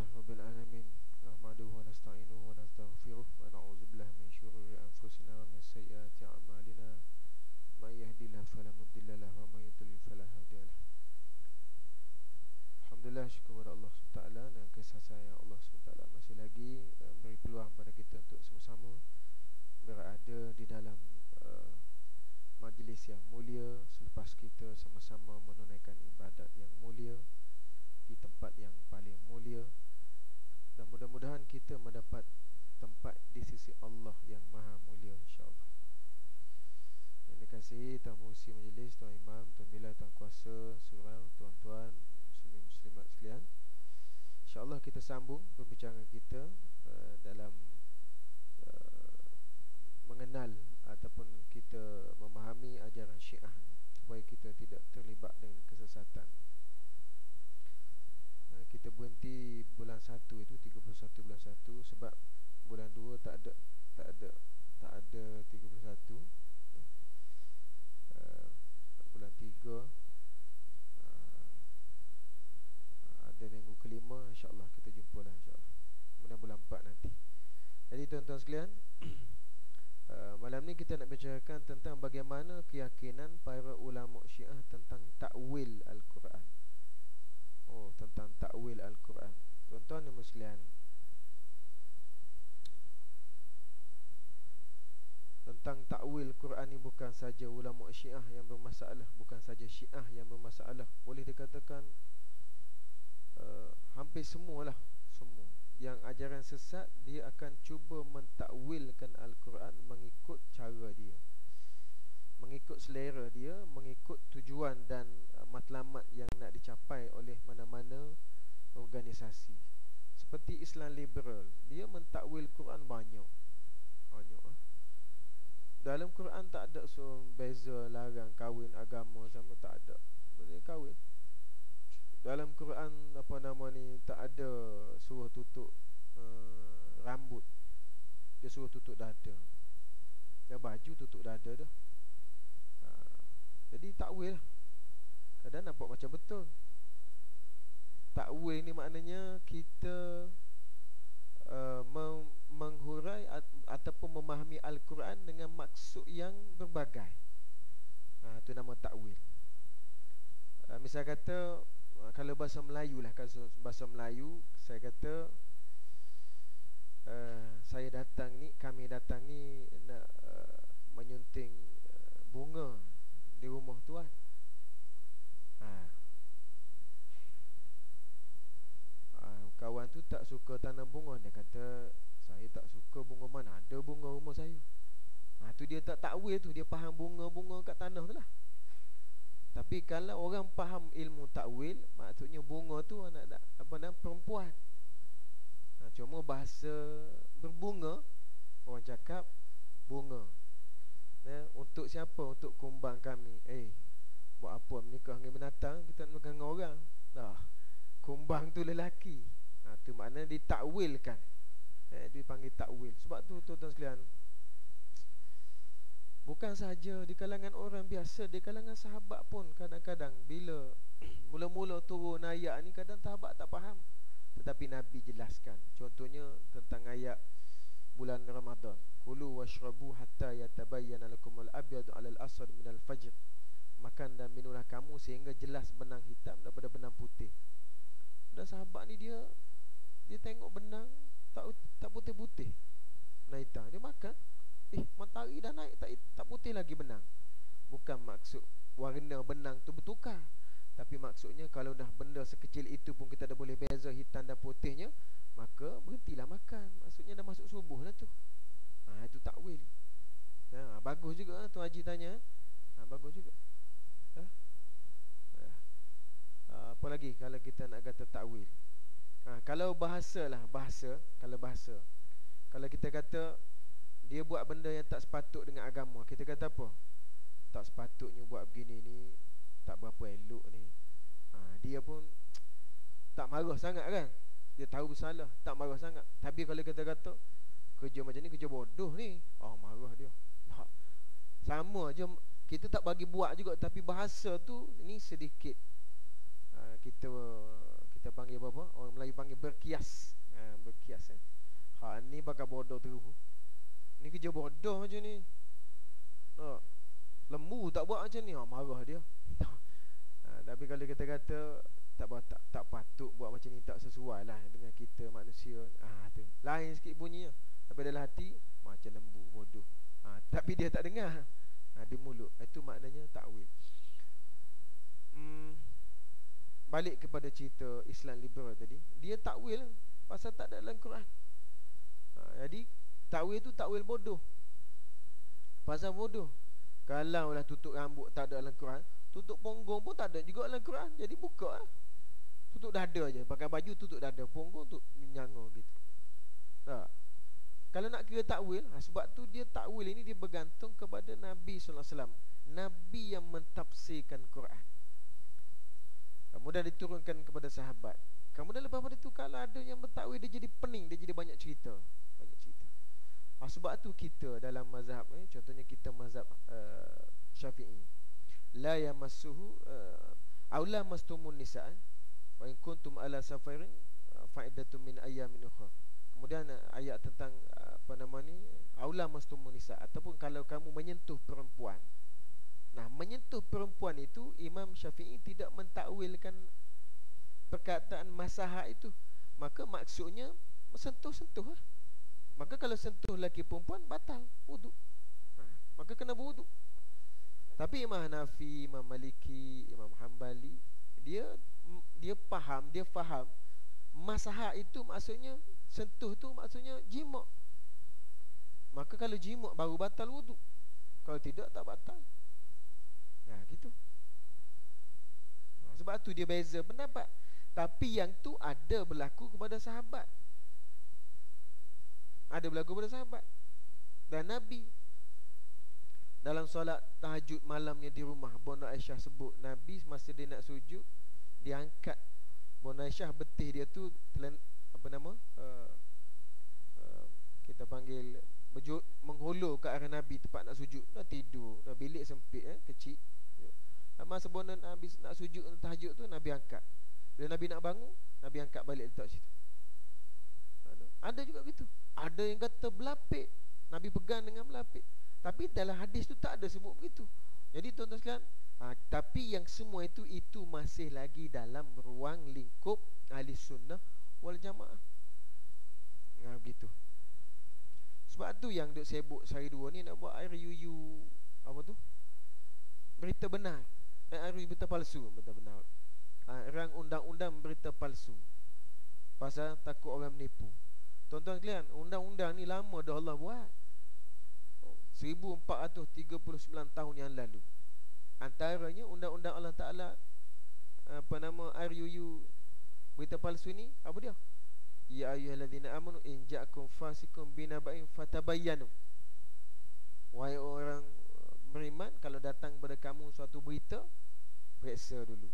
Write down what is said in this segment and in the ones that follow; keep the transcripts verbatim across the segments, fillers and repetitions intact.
Alhamdulillah Rabbil Alamin. Nahmaduhu wa nasta'inuhu wa nastaghfiruh wa na'udzu billahi min syururi anfusina wa min sayyiati a'malina. May yahdihillahu fala mudilla lahu wa may yudlil fala hadiya lahu. Alhamdulillah, syukur kepada Allah subhanahu wa taala dan kasih sayang Allah subhanahu wa taala masih lagi uh, memberi peluang pada kita untuk sama-sama berada di dalam uh, majlis yang mulia selepas kita sama-sama menunaikan ibadat yang mulia di tempat yang paling mulia, dan mudah-mudahan kita mendapat tempat di sisi Allah yang maha mulia insya-Allah. Yang dikasihi Tuan Pengerusi Majlis, Tuan Imam, Tuan Bilal, Tuan Kuasa, surau, tuan-tuan, muslimin muslimat sekalian, insya-Allah kita sambung perbincangan kita uh, dalam uh, mengenal ataupun kita memahami ajaran Syiah supaya kita tidak terlibat dengan kesesatan. Kita berhenti bulan satu itu tiga puluh satu bulan satu sebab bulan dua tak ada tak ada tak ada tiga puluh satu. Uh, bulan tiga uh, ada minggu kelima, insya-Allah kita jumpalah insya-Allah. Kemudian bulan empat nanti. Jadi tuan-tuan sekalian, uh, malam ni kita nak bicarakan tentang bagaimana keyakinan para ulama Syiah tentang takwil Al-Quran. Oh, tentang takwil Al-Quran. Tuan-tuan dan muslimin, tentang takwil Quran ni bukan saja ulama Syiah yang bermasalah, bukan saja Syiah yang bermasalah. Boleh dikatakan uh, hampir semualah, semua yang ajaran sesat dia akan cuba mentakwilkan Al-Quran mengikut cara dia, mengikut selera dia, mengikut tujuan dan uh, matlamat yang nak dicapai oleh mana-mana organisasi. Seperti Islam liberal, dia mentakwil Quran banyak. Banyak ah. Dalam Quran tak ada so beza larang kahwin agama sama, tak ada. Boleh kahwin. Dalam Quran apa nama ni tak ada suruh tutup uh, rambut. Dia suruh tutup dada. Dia baju tutup dada dah. Jadi takwil kadang nampak macam betul. Takwil ni maknanya kita uh, meng menghurai at ataupun memahami Al-Quran dengan maksud yang berbagai. Ha, itu nama takwil. Uh, misal kata uh, kalau bahasa Melayu lah, kalau bahasa Melayu saya kata uh, saya datang ni, kami datang ni nak uh, menyunting uh, bunga di rumah tuan. Ha. Ha, kawan tu tak suka tanam bunga. Dia kata, saya tak suka bunga, mana ada bunga rumah saya. Ha, tu dia tak takwil tu, dia faham bunga-bunga kat tanah tu lah. Tapi kalau orang faham ilmu takwil, maksudnya bunga tu anak apa nama perempuan. Ha, cuma bahasa berbunga, orang cakap bunga. Ya, untuk siapa? Untuk kumbang kami. Eh, buat apa menikah dengan binatang? Kita nak menikah dengan orang. Dah, kumbang tu lelaki. Ha, tu maknanya ditakwilkan. Eh, dipanggil takwil. Sebab tu tuan-tuan sekalian, bukan sahaja di kalangan orang biasa, di kalangan sahabat pun kadang-kadang bila mula-mula turun ayat ni, kadang sahabat tak faham. Tetapi Nabi jelaskan. Contohnya tentang ayat bulan Ramadan. Kulu washrabu hatta yatabayyana lakumul abyadu 'alal aswad minal fajr. Makan dan minumlah kamu sehingga jelas benang hitam daripada benang putih. Dan sahabat ni dia dia tengok benang tak tak putih-putih, benang hitam, dia makan. Eh, matahari dah naik tak tak putih lagi benang. Bukan maksud warna benang tu bertukar, tapi maksudnya kalau dah benda sekecil itu pun kita dah boleh beza hitam dan putihnya, maka berhentilah makan. Maksudnya dah masuk subuh dah tu. Ha, itu takwil. Ha, bagus juga ha, Tuan Haji tanya. Ha, bagus juga. Ha? Ha. Ha, apa lagi kalau kita nak kata takwil? Ha, kalau bahasa lah, bahasa, kalau bahasa. Kalau kita kata dia buat benda yang tak sepatut dengan agama, kita kata apa? Tak sepatutnya buat begini ni, tak berapa elok ni. Ha, dia pun tak marah sangat kan? Dia tahu bersalah, tak marah sangat. Tapi kalau kita kata kerja macam ni kerja bodoh ni, oh marah dia. Tak. Sama je, kita tak bagi buat juga, tapi bahasa tu ni sedikit uh, kita kita panggil apa? Orang Melayu panggil berkias. Ha, berkias eh. Ha ni bakal bodoh terus. Ni kerja bodoh macam ni. Ha. Lembu tak buat macam ni, ha, marah dia. Ha, tapi kalau kita kata tak, tak tak patut buat macam ni, tak sesuai lah dengan kita manusia. Ah ha, tu. Lain sikit bunyinya. Tapi dalam hati macam lembu bodoh. Ha, tapi dia tak dengar. Ha, di mulut. Itu maknanya takwil. Hmm, balik kepada cerita Islam liberal tadi, dia takwil pasal tak ada dalam Quran. Ha, jadi takwil tu takwil bodoh. Pasal bodoh. Kalau lah tutup rambut tak ada dalam Quran, tutup punggung pun tak ada juga dalam Quran. Jadi buka lah. Tutup dada je. Pakai baju tutup dada, punggung tu nyanga gitu. Tak. Kalau nak kira takwil, ha, sebab tu dia takwil ini dia bergantung kepada Nabi sallallahu alaihi wasallam. Nabi yang mentafsirkan Quran. Kemudian diturunkan kepada sahabat. Kemudian lepas pada itu, kalau ada yang bertakwil, dia jadi pening, dia jadi banyak cerita. Banyak cerita. Ha, sebab tu kita dalam mazhab eh, contohnya kita mazhab uh, Syafi'i, la yamassuhu uh, aula mastumun nisa wa in kuntum ala safarin uh, fa'idatun min ayyamin ukhra. Kemudian uh, ayat tentang uh, apa nama ni, aula mastumun nisa, ataupun kalau kamu menyentuh perempuan. Nah, menyentuh perempuan itu Imam Syafi'i tidak mentakwilkan perkataan masaha itu. Maka maksudnya sentuh-sentuh lah. Maka kalau sentuh lelaki perempuan batal wuduk. Ha, maka kena berwuduk. Tapi Imam Hanafi, Imam Maliki, Imam Hanbali, dia dia faham, dia faham masaha itu maksudnya sentuh tu maksudnya jima'. Maka kalau jima' baru batal wuduk. Kalau tidak tak batal. Ya gitu. Ha, sebab tu dia beza pendapat. Tapi yang tu ada berlaku kepada sahabat. Ada berlaku kepada sahabat. Dan Nabi dalam solat tahajud malamnya di rumah, Bunda Aisyah sebut Nabi masa dia nak sujud, dia angkat Bunda Aisyah, betih dia tu telan, apa nama uh, uh, kita panggil berjut, menghulur ke arah Nabi tempat nak sujud. Dah tidur, dah bilik sempit eh, kecil. Masa Bunda Nabi nak sujud tahajud tu, Nabi angkat. Bila Nabi nak bangun, Nabi angkat balik letak situ. Ada juga gitu. Ada yang kata berlapik, Nabi pegang dengan berlapik. Tapi dalam hadis tu tak ada sebut begitu. Jadi tuan-tuan sekalian, ha, tapi yang semua itu Itu masih lagi dalam ruang lingkup ahli sunnah wal jamaah. Ha, begitu. Sebab tu yang duk sibuk sehari dua ni nak buat air yuyu, apa tu, berita benar, eh, air yuyu berita palsu. Berita benar, ha, rang undang-undang berita palsu. Pasal takut orang menipu. Tuan-tuan sekalian, undang-undang ni lama dah Allah buat, seribu empat ratus tiga puluh sembilan tahun yang lalu. Antaranya undang-undang Allah Ta'ala, apa nama, air yuyu berita palsu ni, apa dia? Ya ayyuhalladzina amanu in ja'akum fasikum binaba'in fatabayyanu. Wahai orang beriman, kalau datang kepada kamu suatu berita, periksa dulu.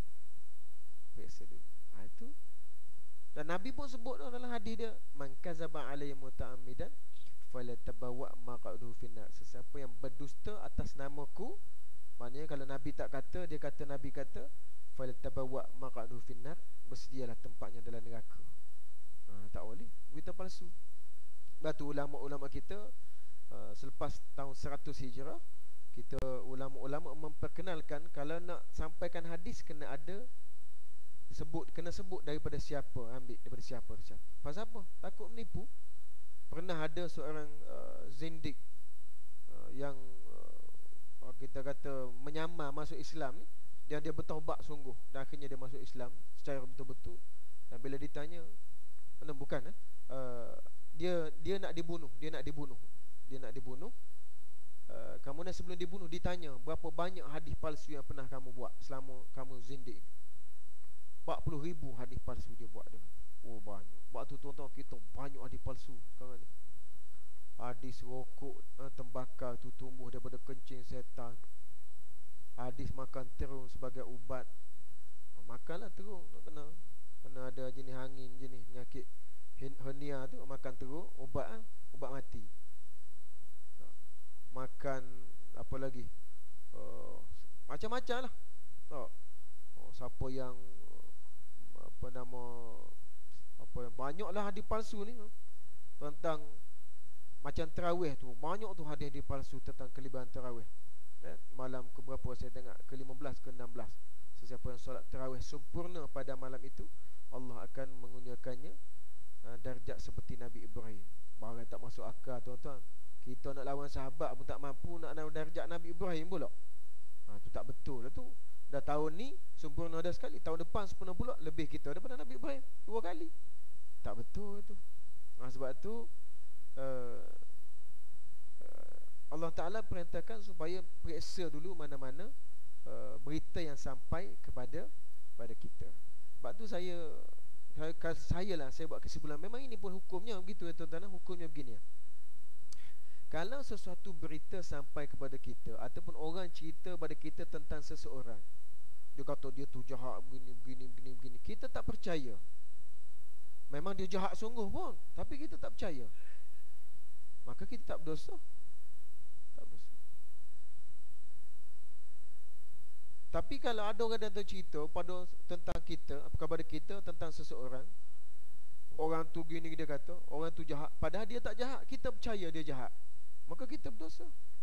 Periksa dulu. Ha, itu. Dan Nabi pun sebut dalam hadis dia, man kadzaba alayya muta'ammidan falatabawa maq'aduhu finnar. Sesiapa yang berdusta atas namaku, maknanya kalau Nabi tak kata, dia kata Nabi kata, falatabawa maq'aduhu finnar, bersedialah tempatnya dalam neraka. Ha, tak boleh berita palsu. Batu ulama-ulama kita, uh, selepas tahun seratus Hijrah, kita ulama-ulama memperkenalkan kalau nak sampaikan hadis kena ada sebut, kena sebut daripada siapa, ambil daripada siapa, siapa. Pasal apa? Takut menipu. Pernah ada seorang uh, zindik uh, yang uh, kita kata menyamar masuk Islam ni, dan dia bertaubat sungguh, dan akhirnya dia masuk Islam secara betul-betul. Dan bila ditanya, mana bukan eh? uh, dia dia nak dibunuh, dia nak dibunuh, dia nak dibunuh. Uh, kemudian sebelum dibunuh ditanya, berapa banyak hadis palsu yang pernah kamu buat selama kamu zindik? empat puluh ribu hadis palsu dia buat dia. Oh banyak. Waktu tuan-tuan kita banyak hadis palsu sekarang ni. Hadis rokok, eh, tembakau tu tumbuh daripada kencing setan. Hadis makan terung sebagai ubat. Makanlah terung, nak kena kena ada jenis angin, jenis penyakit hernia tu, makan terung, ubat ah, ubat mati. Makan apa lagi? Uh, macam-macam lah. Oh, oh, siapa yang apa nama, apa banyaklah hadis palsu ni tentang macam tarawih tu, banyak tu hadis-hadis palsu tentang kelebihan tarawih. Eh, malam ke berapa saya tengok, ke lima belas ke enam belas, sesiapa yang solat tarawih sempurna pada malam itu, Allah akan mengurniakannya uh, darjat seperti Nabi Ibrahim. Barang tak masuk akal tuan-tuan. Kita nak lawan sahabat pun tak mampu nak lawan darjat Nabi Ibrahim pula. Ha, tu tak betul lah tu. Dah tahun ni sempurna dah sekali, tahun depan sempurna pula, lebih kita daripada Nabi Ibrahim dua kali. Tak betul tu. Ha, sebab tu uh, Allah Ta'ala perintahkan supaya periksa dulu mana-mana uh, berita yang sampai kepada kepada kita. Sebab tu saya saya, saya lah saya buat kesimpulan, memang ini pun hukumnya begitu ya tuan-tuan, hukumnya begini ya. Kalau sesuatu berita sampai kepada kita ataupun orang cerita pada kita tentang seseorang, dia kata dia tu jahat begini begini begini begini, kita tak percaya. Memang dia jahat sungguh pun, tapi kita tak percaya, maka kita tak berdosa. Tapi kalau ada orang datang cerita pada tentang kita, kepada kita tentang seseorang, orang tu gini dia kata, orang tu jahat, padahal dia tak jahat, kita percaya dia jahat, maka kita berdosa.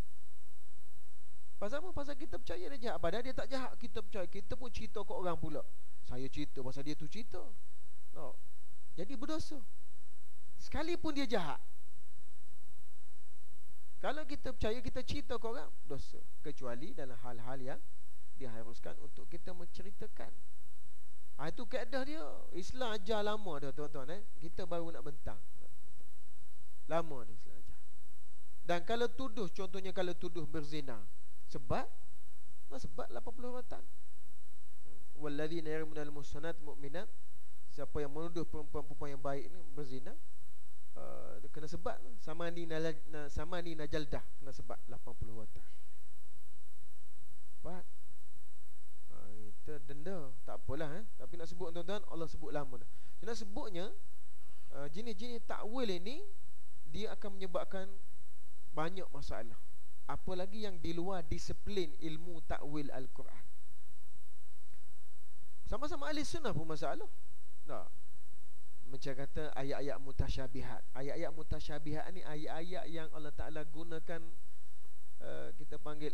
Pasal apa? Pasal kita percaya dia jahat, padahal dia tak jahat, kita percaya. Kita pun cerita ke orang pula, saya cerita pasal dia tu cerita. No. Jadi berdosa. Sekalipun dia jahat, kalau kita percaya, kita cerita ke orang, dosa. Kecuali dalam hal-hal yang diharuskan untuk kita menceritakan. Ha, itu kaedah dia. Islam ajar lama dah tuan-tuan eh. Kita baru nak bentang. Lama dah Islam ajar. Dan kalau tuduh, contohnya kalau tuduh berzina, sebab nah, sebab lapan puluh ratan. Walladzina yarmunal muhsanat mu'minat, siapa yang menuduh perempuan-perempuan yang baik ni berzina, uh, kena sebab sama ni na, sama ni najaldah, kena sebab lapan puluh ratan. Faham? Kita denda, tak apalah eh. Tapi nak sebut tuan-tuan, Allah sebut lama dah. Jadi nak sebutnya uh, jenis-jenis takwil ini, dia akan menyebabkan banyak masalah. Apalagi yang di luar disiplin ilmu takwil Al-Quran. Sama-sama ahli sunnah pun masalah. Tak. Macam kata ayat-ayat mutasyabihat. Ayat-ayat mutasyabihat ni ayat-ayat yang Allah Ta'ala gunakan, uh, kita panggil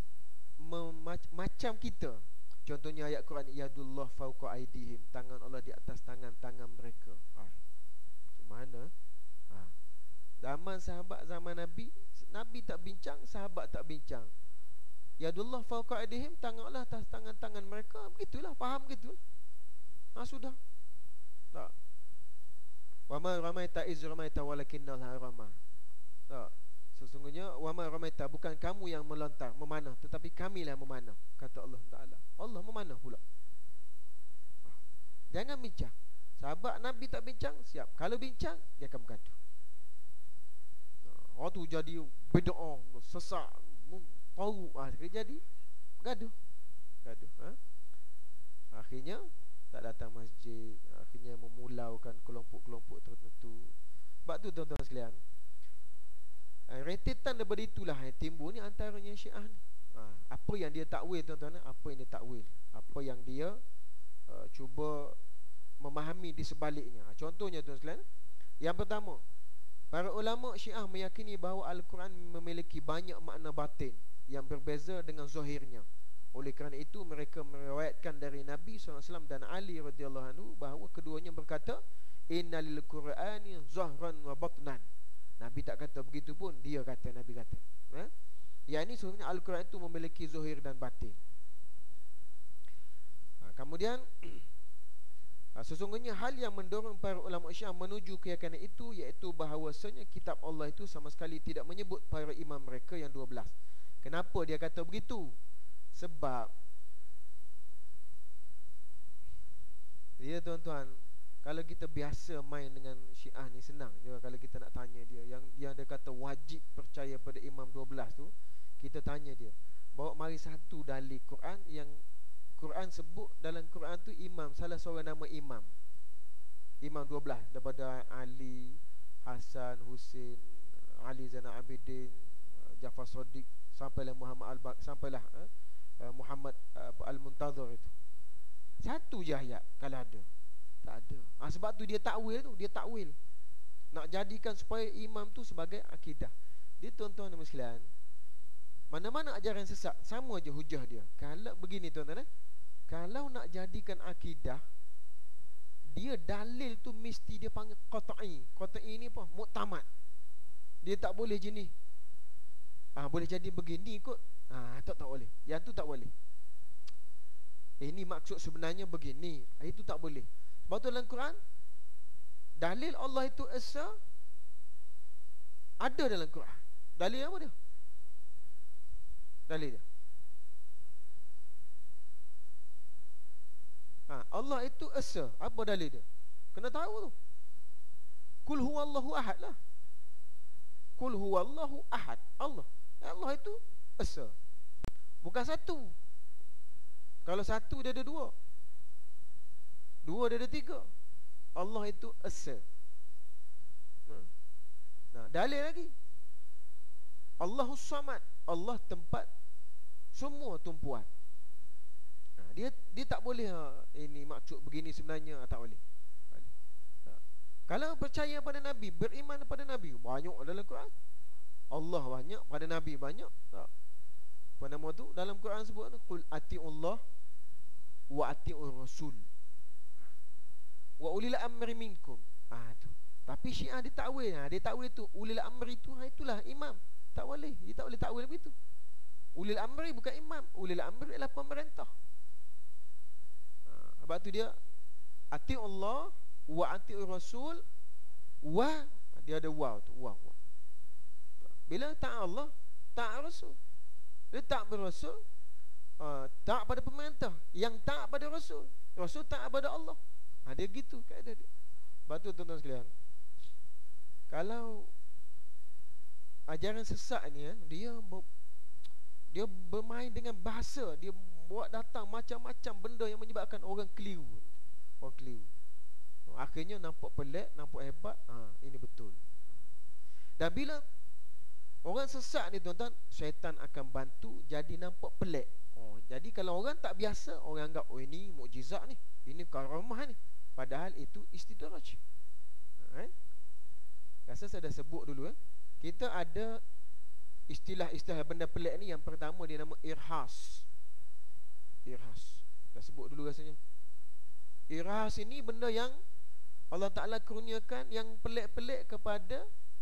macam kita. Contohnya ayat Quran, yadullah fauqa aidihim, tangan Allah di atas tangan-tangan mereka. Ha. Mana? Ha. Zaman sahabat, zaman Nabi, Nabi tak bincang, sahabat tak bincang. Yadullah fauqa aidihim, tangan Allah atas tangan-tangan mereka. Begitulah, faham gitu. Ha, sudah. Tak. Wa ma ramaita iz ramaita walakinnallaha rama. Tak. Sesungguhnya wama ramaita, bukan kamu yang melontar, memanah, tetapi kamilah yang memanah, kata Allah Ta'ala. Allah memanah pula. Jangan bincang. Sahabat Nabi tak bincang, siap. Kalau bincang, dia akan bergaduh. Oh tu jadi bid'ah, sesak, tahu, ah jadi gaduh. Gaduh, ha? Akhirnya tak datang masjid, akhirnya memulaukan kelompok-kelompok tertentu. Sebab tu tuan-tuan sekalian, rentetan daripada itulah yang timbul ni antaranya Syiah ni. Ha, apa yang dia takwil tuan-tuan, apa yang dia takwil, apa yang dia uh, cuba memahami di sebaliknya. Ha, contohnya tuan sekalian, yang pertama, para ulama Syiah meyakini bahawa Al-Quran memiliki banyak makna batin yang berbeza dengan zahirnya. Oleh kerana itu mereka meriwayatkan dari Nabi sallallahu alaihi wasallam dan Ali radhiyallahu anhu bahawa keduanya berkata, innalil Qur'ani zahran wa batnan. Nabi tak kata begitu pun, dia kata, Nabi kata. Ha? Yang ini sebenarnya Al-Quran itu memiliki zahir dan batin. Ha, kemudian ha, sesungguhnya hal yang mendorong para ulama Syiah menuju keyakinan itu, iaitu bahawasanya kitab Allah itu sama sekali tidak menyebut para imam mereka yang dua belas. Kenapa dia kata begitu? Sebab dia tuan-tuan, kalau kita biasa main dengan Syiah ni, senang je kalau kita nak tanya dia. Yang yang dia kata wajib percaya pada imam dua belas tu, kita tanya dia, bawa mari satu dalil Quran yang Quran sebut dalam Quran tu imam, salah seorang nama imam. Imam dua belas daripada Ali, Hasan, Husin, Ali Zainal Abidin, Jafar Shadiq, sampailah Muhammad Al-Baq, sampailah eh, Muhammad eh, Al-Muntazir itu. Satu je ayat kalau ada. Tak ada. Ha, sebab tu dia takwil tu, dia takwil. Nak jadikan supaya imam tu sebagai akidah. Dia tuan-tuan dan sekalian, mana-mana ajaran sesat sama je hujah dia. Kalau begini tuan-tuan eh, kalau nak jadikan akidah, dia dalil tu mesti dia panggil qat'i. Qat'i ni apa? Muktamad. Dia tak boleh jenis ah, boleh jadi begini kot. Ah, tak tak boleh. Yang tu tak boleh. Eh, ini maksud sebenarnya begini. Ah, itu tak boleh. Sebab tu dalam Quran, dalil Allah itu esa ada dalam Quran. Dalil apa dia? Dalil dia. Ha, Allah itu esa. Apa dalil dia? Kena tahu tu. Qul huwallahu ahad lah. Qul huwallahu ahad. Allah. Allah itu esa. Bukan satu. Kalau satu dia ada dua. Dua dia ada tiga. Allah itu esa. Nah, nah dalil lagi. Allahus samad. Allah tempat semua tumpuan. Nah, dia dia tak boleh ha, ini maksud begini sebenarnya tak boleh. Nah, kalau percaya pada Nabi, beriman pada Nabi, banyak dalam Quran. Allah banyak, pada Nabi banyak. Tak. Apa nama tu? Dalam Quran sebut qul atiullah wa atiur rasul wa ulil amri minkum. Ah tu. Tapi Syiah dia takwil. Ha, dia takwil tu ulil amri tu, ha, itulah imam. Tak boleh. Dia tak boleh takwil begitu. Ulil amri bukan imam. Ulil amri adalah pemerintah. Ha, sebab tu dia atiullah wa atiur rasul wa, dia ada wa tu, wa, wa. Bila taat Allah, taat Rasul. Dia taat pada Rasul, uh, taat pada pemerintah. Yang taat pada Rasul, Rasul taat pada Allah. Ha, dia gitu kaedah dia. Sebab tu tuan-tuan sekalian, kalau ajaran sesat ni eh, dia ber, dia bermain dengan bahasa. Dia buat datang macam-macam benda yang menyebabkan orang keliru. Orang keliru. Akhirnya nampak pelik, nampak hebat. Ha, ini betul. Dan bila orang sesat ni tuan-tuan, syaitan akan bantu jadi nampak pelik. Oh, jadi kalau orang tak biasa, orang anggap oh ini mukjizat ni, ini karamah ni. Padahal itu istidraj. Right? Rasa saya dah sebut dulu eh. Kita ada istilah-istilah benda pelik ni. Yang pertama dia nama irhas. Irhas. Dah sebut dulu rasanya. Irhas ini benda yang Allah Ta'ala kurniakan yang pelik-pelik kepada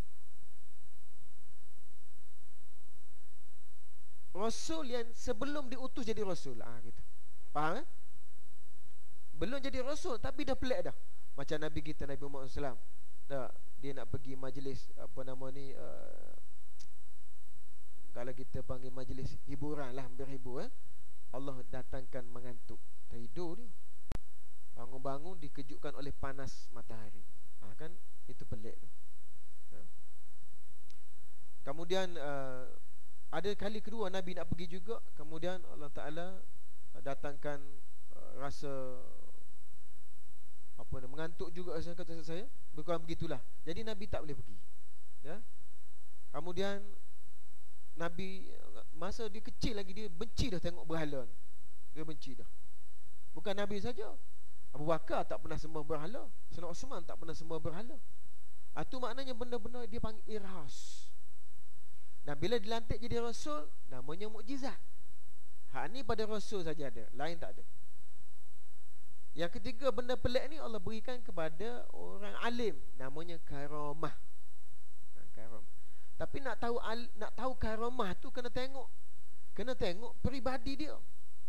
Rasul yang sebelum diutus jadi Rasul. Ah, gitu. Faham eh? Belum jadi Rasul tapi dah pelik dah. Macam Nabi kita, Nabi Muhammad sallallahu alaihi wasallam. Dah, dia nak pergi majlis apa nama ni, uh, kalau kita panggil majlis hiburan lah, berhibur eh. Allah datangkan mengantuk, terhidur dia. Bangun-bangun dikejutkan oleh panas matahari. Ha, kan itu pelik tu. Ha. Kemudian uh, ada kali kedua Nabi nak pergi juga, kemudian Allah Ta'ala datangkan uh, rasa apa ni, mengantuk juga saya kata saya. Bukan begitulah. Jadi Nabi tak boleh pergi. Ya. Kemudian Nabi masa dia kecil lagi, dia benci dah tengok berhala. Dia benci dah. Bukan Nabi saja. Abu Bakar tak pernah sembah berhala. Sayyidina Osman tak pernah sembah berhala. Itu maknanya benda-benda dia panggil irhas. Dan bila dilantik jadi Rasul, namanya mukjizat. Hak ni pada Rasul saja ada, lain tak ada. Yang ketiga, benda pelik ni Allah berikan kepada orang alim, namanya karamah. Ha, karamah. Tapi nak tahu nak tahu karamah tu kena tengok, kena tengok peribadi dia.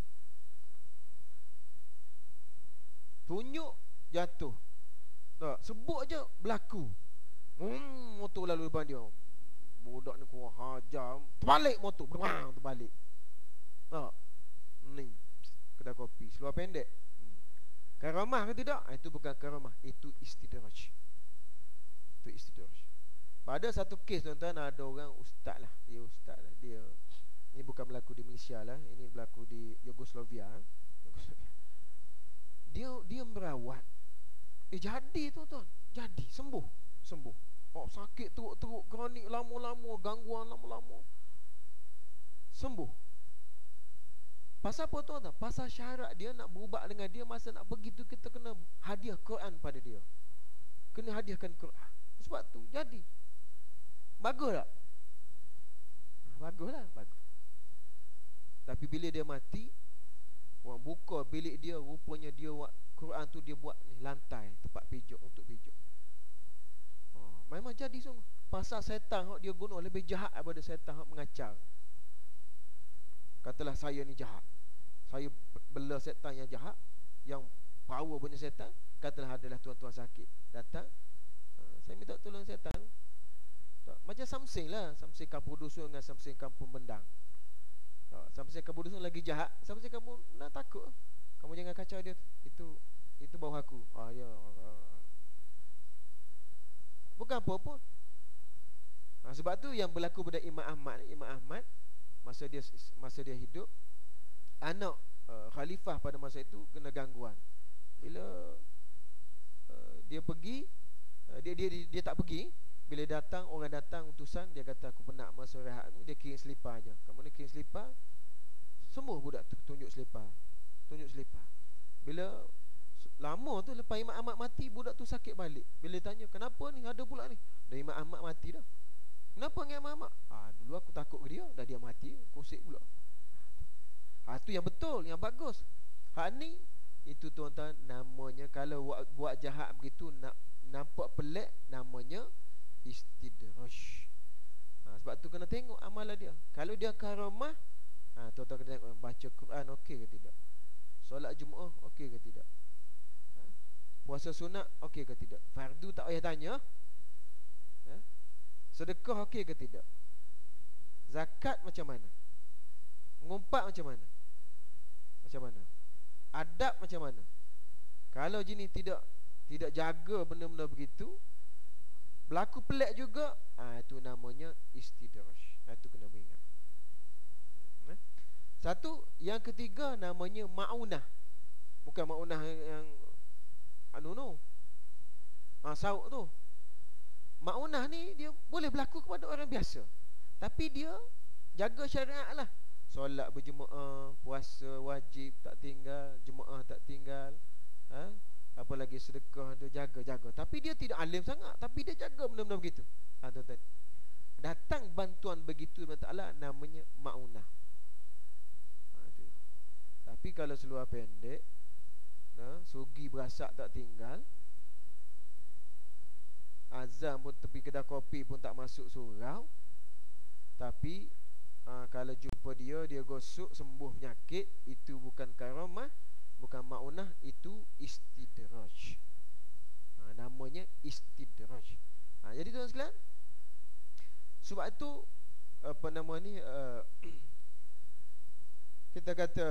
Tunjuk jatuh. Tak, sebut je berlaku. Hmm, motor lalu depan dia. Budak ni kurang hajar, terbalik motor, bang, terbalik. Tak. Ni kedai kopi seluar pendek. Hmm. Karamah ke tidak? Itu bukan karamah, itu istidraj. Itu istidraj. Pada satu kes tuan-tuan, ada orang ustaz lah. Dia ustaz lah. Dia ini bukan berlaku di Malaysia lah, ini berlaku di Yugoslavia. Yugoslavia. Dia dia merawat. Eh jadi tuan-tuan, jadi sembuh, sembuh. Oh, sakit teruk-teruk, kronik lama-lama, gangguan lama-lama, sembuh. Pasal apa tuan-tuan? Pasal syarat dia nak berubat dengan dia, masa nak pergi tu kita kena hadiah Quran pada dia. Kena hadiahkan Quran. Sebab tu jadi bagus tak? Ha, baguslah, bagus. Tapi bila dia mati, orang buka bilik dia, rupanya dia buat Quran tu dia buat ni lantai tempat pijak untuk pijak. Ha, memang jadi sungguh. Pasal setan hak dia guna lebih jahat daripada setan hak mengacar. Katalah saya ni jahat, saya bela setan yang jahat, yang power punya setan. Katalah adalah tuan-tuan sakit, datang, ha, saya minta tolong setan. Tak, macam Samsing lah, Samsing kampung dusun dengan Samsing kampung bendang. Tak, Samsing kampung dusun lagi jahat, Samsing kampung nak takut. Kamu jangan kacau dia, itu itu bawah aku. Ah ya. Bukan apa pun. Ha, sebab tu yang berlaku pada Imam Ahmad, Imam Ahmad masa dia masa dia hidup, anak uh, khalifah pada masa itu kena gangguan. Bila uh, dia pergi, uh, dia, dia dia dia tak pergi. Bila datang, orang datang utusan, dia kata aku penat masa rehat ni, dia kirim selipar aja. Kamu ni kirim selipar, semua budak tu tunjuk selipar. Tunjuk selipar. Bila lama tu lepas Imam Ahmad mati, budak tu sakit balik. Bila tanya, kenapa ni, ada pula ni? Dah Imam Ahmad mati dah. Kenapa dengan Imam Ahmad? Ah, dulu aku takut ke dia, dah dia mati, kosek pula. Ah, tu yang betul, yang bagus. Hak ni, itu tuan-tuan, namanya kalau buat, buat jahat begitu, nak nampak pelik, namanya istidraj. Ha, sebab tu kena tengok amalan dia. Kalau dia karamah, ha, tuan-tuan kena tengok baca Quran okey ke tidak, solat Jumaat okey ke tidak, ha, puasa sunat okey ke tidak, fardu tak payah tanya, ha, sedekah okey ke tidak, zakat macam mana, mengumpat macam mana, macam mana, adab macam mana. Kalau jenis tidak tidak jaga benda-benda begitu, berlaku pelik juga, ah, itu namanya istidraj. Ah, itu kena ingat. Eh? Satu, yang ketiga namanya maunah. Bukan maunah yang, yang anu no. Ah, sauk tu. Maunah ni dia boleh berlaku kepada orang biasa, tapi dia jaga syariat lah. Solat berjemaah, puasa wajib tak tinggal, jemaah tak tinggal, ha? Apa lagi sedekah dia jaga-jaga. Tapi dia tidak alim sangat, tapi dia jaga benda-benda begitu. Ha, tuan-tuan. Datang bantuan begitu Allah Ta'ala, namanya maunah. Ha, tapi kalau seluar pendek, ha, sugi berasak tak tinggal, azam pun tepi kedai kopi pun tak masuk surau, tapi ha, kalau jumpa dia, dia gosok sembuh penyakit, itu bukan karamah, bukan maunah, itu istidraj. Ha, namanya istidraj. Ha, jadi tuan sekalian, sebab itu apa nama ni, uh, kita kata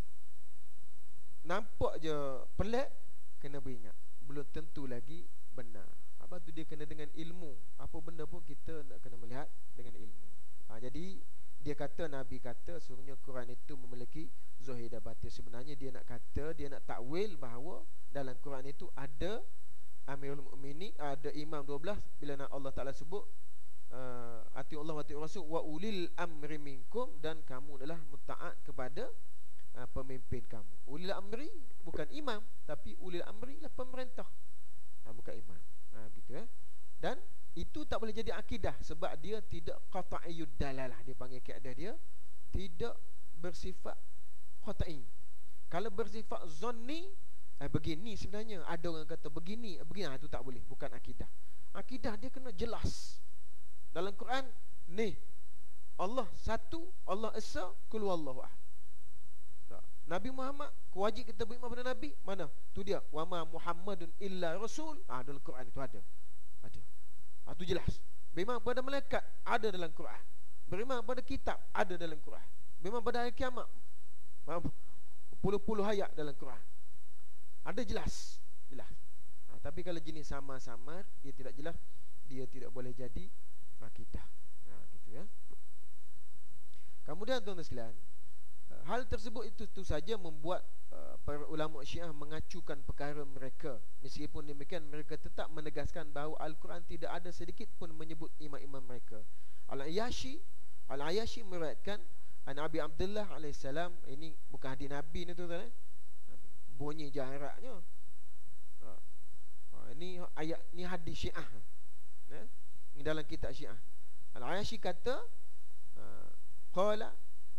nampak je pelik, kena beringat, belum tentu lagi benar. Apa tu, dia kena dengan ilmu. Apa benda pun kita nak kena melihat dengan ilmu. Ha, jadi dia kata, Nabi kata sebenarnya Quran itu memiliki zahir dan batin. Sebenarnya dia nak kata, dia nak takwil bahawa dalam Quran itu ada Amirul Mukminin, ada Imam dua belas. Bila nak Allah Ta'ala sebut uh, ati Allah wa ati Rasul wa ulil amri minkum, dan kamu adalah mentaat kepada uh, pemimpin kamu. Ulil amri bukan imam, tapi ulil amri lah pemerintah, uh, bukan imam. Ha, begitu eh. Dan itu tak boleh jadi akidah, sebab dia tidak qat'iyud dalalah, dia panggil kaedah dia tidak bersifat qat'i. Kalau bersifat zanni, eh, begini sebenarnya, ada orang kata begini, begini, ha, itu tak boleh, bukan akidah. Akidah dia kena jelas. Dalam Quran ni, Allah satu, Allah esa, kul wallahu ahad. Nabi Muhammad, wajib kita beriman pada Nabi, mana? Tu dia, wa ma Muhammadun illa rasul. Ah, dalam Quran itu ada. Ada. Ah, tu jelas. Beriman pada malaikat ada dalam Quran. Beriman pada kitab ada dalam Quran. Beriman pada hari kiamat puluh-puluh ayat dalam Quran. Ada jelas, jelas. Ah, tapi kalau jenis samar-samar, dia tidak jelas, dia tidak boleh jadi akidah. Nah, gitu ya. Kemudian tuan-tuan sekalian, hal tersebut itu tu saja membuat uh, para ulama Syiah mengacukan perkara mereka. Meskipun demikian, mereka tetap menegaskan bahawa Al-Quran tidak ada sedikit pun menyebut imam-imam mereka. Al-Ayashi Al-Ayashi meriwayatkan An Abi Abdullah alaihissalam, ini bukan hadis Nabi ni tuan-tuan eh? Bunyi jaraknya. Ha. Ha, ini ayat ni hadis Syiah. Ya? Ini dalam kitab Syiah. Al-Ayashi kata, qala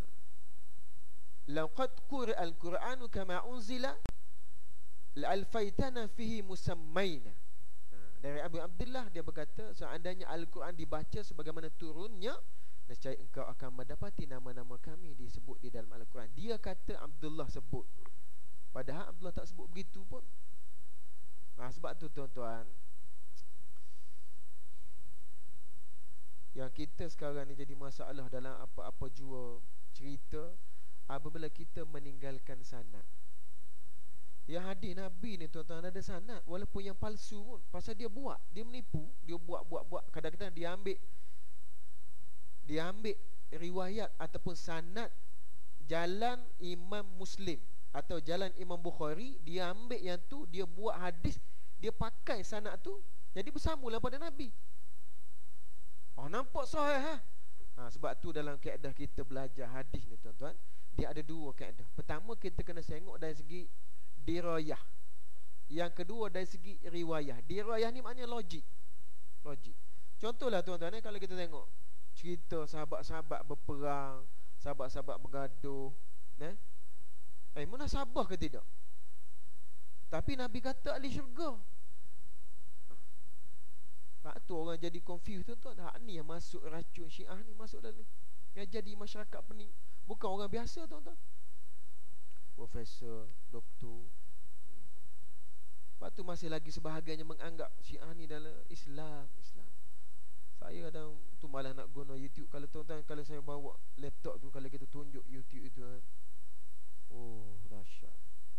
law qad quri'a al-Qur'anu kama unzila la-alfaitana fihi musammaina. Dari Abu Abdullah, dia berkata, seandainya Al-Quran dibaca sebagaimana turunnya, nescaya engkau akan mendapati nama-nama kami disebut di dalam Al-Quran. Dia kata Abdullah sebut, padahal Abdullah tak sebut begitu pun. Nah, sebab tu tuan-tuan, yang kita sekarang ni jadi masalah dalam apa-apa jua cerita, apabila kita meninggalkan sanad. Yang hadis Nabi ni tuan-tuan ada sanad, walaupun yang palsu pun. Pasal dia buat, dia menipu, dia buat-buat-buat. Kadang-kadang dia ambil Dia ambil riwayat ataupun sanad jalan Imam Muslim atau jalan Imam Bukhari. Dia ambil yang tu, dia buat hadis, dia pakai sanad tu, jadi bersamulah pada Nabi. Oh, nampak sahih ha? Ha, sebab tu dalam kaedah kita belajar hadis ni tuan-tuan, dia ada dua kaedah. Pertama, kita kena tengok dari segi dirayah. Yang kedua dari segi riwayah. Dirayah ni maknanya logik. Logik. Contohlah tuan-tuan eh, kalau kita tengok cerita sahabat-sahabat berperang, sahabat-sahabat bergaduh, eh? Eh, munasabah ke tidak? Tapi Nabi kata ahli syurga. Hak tu orang jadi confused tuan-tuan. Hak ni yang masuk racun Syiah ni masuk dalam ni. Yang jadi masyarakat pening. Bukan orang biasa tuan-tuan. Profesor, doktor. Lepas tu masih lagi sebahagiannya menganggap Syiah ni dalam Islam, Islam. Saya kadang tu malah nak guna YouTube. Kalau tuan-tuan, kalau saya bawa laptop tu, kalau kita tunjuk YouTube itu, oh dahsyat.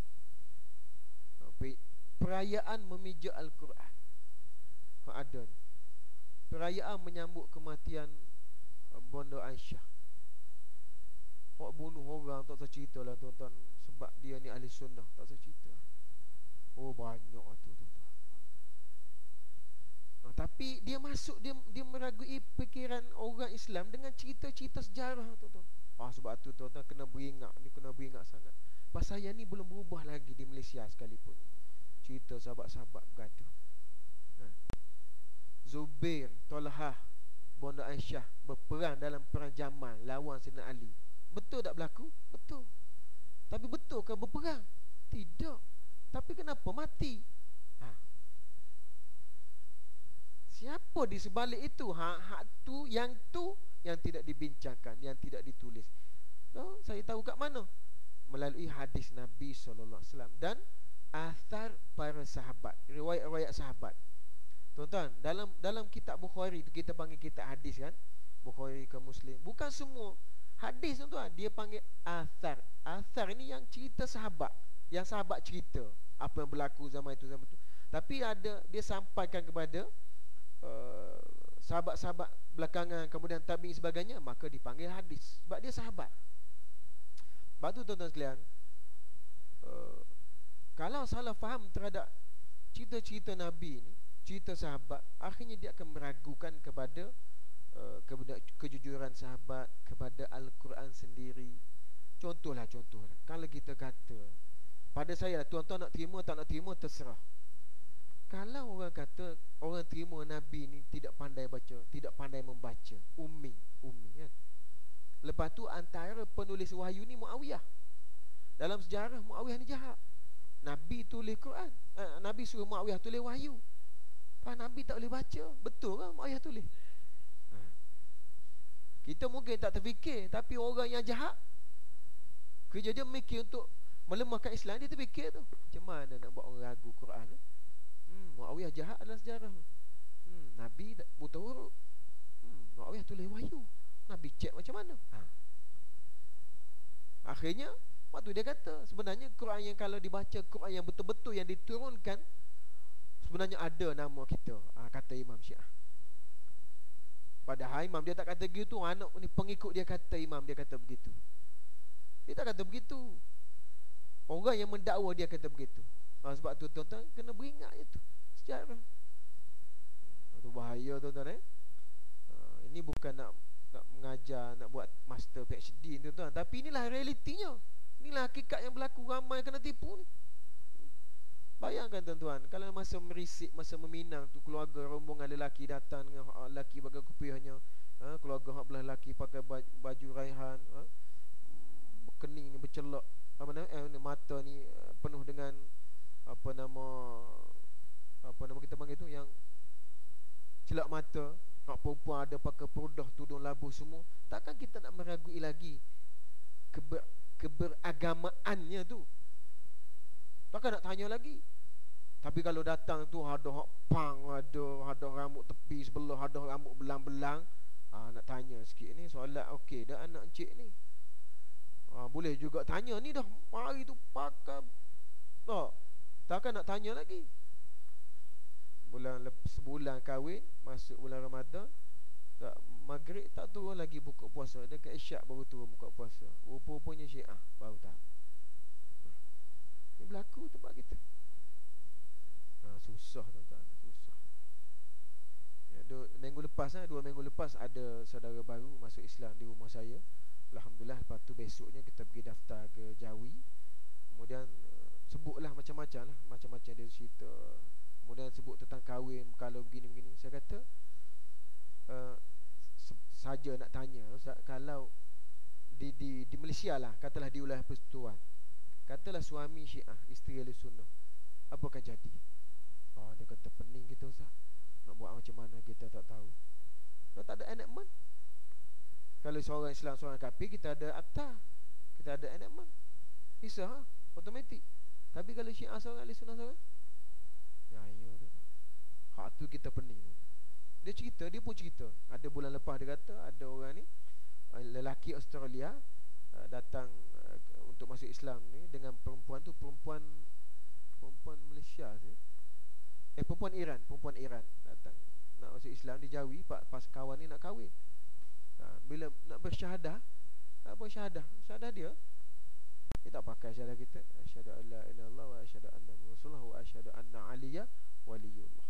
Perayaan memijak Al-Quran, ada ni. Perayaan menyambut kematian Bonda Aisyah. Hak bunuh orang tak usah cerita lah tuan-tuan, sebab dia ni ahli sunnah, tak usah cerita. Oh banyak tu tuan-tuan. Nah, tapi dia masuk, dia dia meragui fikiran orang Islam dengan cerita-cerita sejarah tuan-tuan. Ah, sebab tu tuan-tuan kena beringat, ni kena beringat sangat. Pasal yang ni belum berubah lagi di Malaysia sekalipun. Cerita sahabat-sahabat bergaduh. Nah. Zubair, Talhah, Bonda Aisyah berperang dalam perang Jamal lawan Sayyidina Ali. Betul tak berlaku? Betul. Tapi betul ke berperang? Tidak. Tapi kenapa mati? Ha. Siapa di sebalik itu? Ha, hak tu, yang tu yang tidak dibincangkan, yang tidak ditulis. No, saya tahu kat mana? Melalui hadis Nabi sallallahu alaihi wasallam dan athar para sahabat, riwayat-riwayat sahabat. Tuan-tuan, dalam dalam kitab Bukhari tu kita panggil kitab hadis kan? Bukhari ke Muslim. Bukan semua hadis tuan-tuan, dia panggil athar. Athar ini yang cerita sahabat, yang sahabat cerita apa yang berlaku zaman itu, zaman itu. Tapi ada, dia sampaikan kepada uh, sahabat-sahabat belakangan, kemudian tabi'in sebagainya, maka dipanggil hadis. Sebab dia sahabat. Sebab tu tuan-tuan sekalian, uh, kalau salah faham terhadap cerita-cerita Nabi ni, cerita sahabat, akhirnya dia akan meragukan kepada uh, kepada kejujuran sahabat, kepada Al-Quran sendiri. Contohlah, contohlah, kalau kita kata, pada saya lah, tuan-tuan nak terima tak nak terima terserah. Kalau orang kata orang terima Nabi ni tidak pandai baca, tidak pandai membaca, ummi, ummi kan. Lepas tu antara penulis wahyu ni Muawiyah. Dalam sejarah Muawiyah ni jahat. Nabi tulis Quran, eh, Nabi suruh Muawiyah tulis wahyu. Pak Nabi tak boleh baca. Betul kan Muawiyah tulis? Ha. Kita mungkin tak terfikir, tapi orang yang jahat, kerja dia mikir untuk melemahkan Islam, dia terfikir tu. Macam mana nak buat orang ragu Quran? Eh? Hmm, Muawiyah jahat adalah sejarah. Hmm, Nabi buta huruf. Hmm, Muawiyah tulis wahyu. Nabi cek macam mana? Ha. Akhirnya waktu dia kata sebenarnya Quran yang kalau dibaca, Quran yang betul-betul yang diturunkan, sebenarnya ada nama kita, ha, kata Imam Syiah. Padahal Imam dia tak kata begitu. Anak ni pengikut dia kata Imam dia kata begitu. Dia tak kata begitu. Orang yang mendakwa dia kata begitu. Ha, sebab tu tuan-tuan kena beringat je tu sejarah. Itu bahaya tuan-tuan eh. Ha, ini bukan nak nak mengajar, nak buat master P H D tuan-tuan. Tapi inilah realitinya. Inilah hakikat yang berlaku, ramai kena tipu ni. Bayangkan tuan-tuan, kalau masa merisik, masa meminang tu, keluarga rombongan lelaki datang dengan lelaki bagai kopiahnya, ha, keluarga hak belah lelaki pakai baju, baju raihan, ha, kening ni bercelak, apa nama, eh, mata ni penuh dengan apa nama, apa nama kita panggil tu, yang celak mata. Hak perempuan ada pakai perudah, tudung labuh semua. Takkan kita nak meragui lagi keber, keberagamaannya tu? Takkan nak tanya lagi. Tapi kalau datang tu ada hak pang, ada ada rambut tepi sebelah, ada rambut belang-belang, ha, nak tanya sikit ni solat okey dah anak encik ni. Ha, boleh juga tanya ni dah hari tu pakai tak. Takkan nak tanya lagi. Bulan sebulan kahwin, masuk bulan Ramadan, tak maghrib tak turun lagi buka puasa, dekat isyak baru turun buka puasa. Rupa-rupanya Syiah baru tahu. Ini berlaku tempat kita. Ha, susah tuan-tuan, susah. Ya, dua, minggu lepas lah, dua minggu lepas ada saudara baru masuk Islam di rumah saya. Alhamdulillah, lepas tu besoknya kita pergi daftar ke Jawi. Kemudian uh, sebutlah macam-macam lah, macam-macam dia cerita. Kemudian sebut tentang kahwin, kalau begini-begini. Saya kata uh, saja nak tanya, kalau di, di, di Malaysia lah, katalah di wilayah persekutuan, katalah suami Syiah, isteri Ahli Sunnah, apa akan jadi? Oh, dia kata pening kita Ustaz, nak buat macam mana kita tak tahu. Kalau tak ada enactment, kalau seorang Islam, seorang kafir, kita ada akta, kita ada enactment, bisa ha? Automatik. Tapi kalau Syiah seorang, Ahli Sunnah seorang, ya, ya, hak tu kita pening. Dia cerita, dia pun cerita. Ada bulan lepas dia kata ada orang ni, lelaki Australia, datang untuk masuk Islam ni dengan perempuan tu, perempuan perempuan Malaysia tu. Eh perempuan Iran, perempuan Iran datang nak masuk Islam di Jawi, pas, pas kawan ni nak kahwin. Ha, bila nak bersyahadah, apa syahadah? Syahadah dia dia tak pakai syahadah kita. Asyhadu an la ilaha illallah wa asyhadu anna rasulullah wa asyhadu anna aliya waliyullah.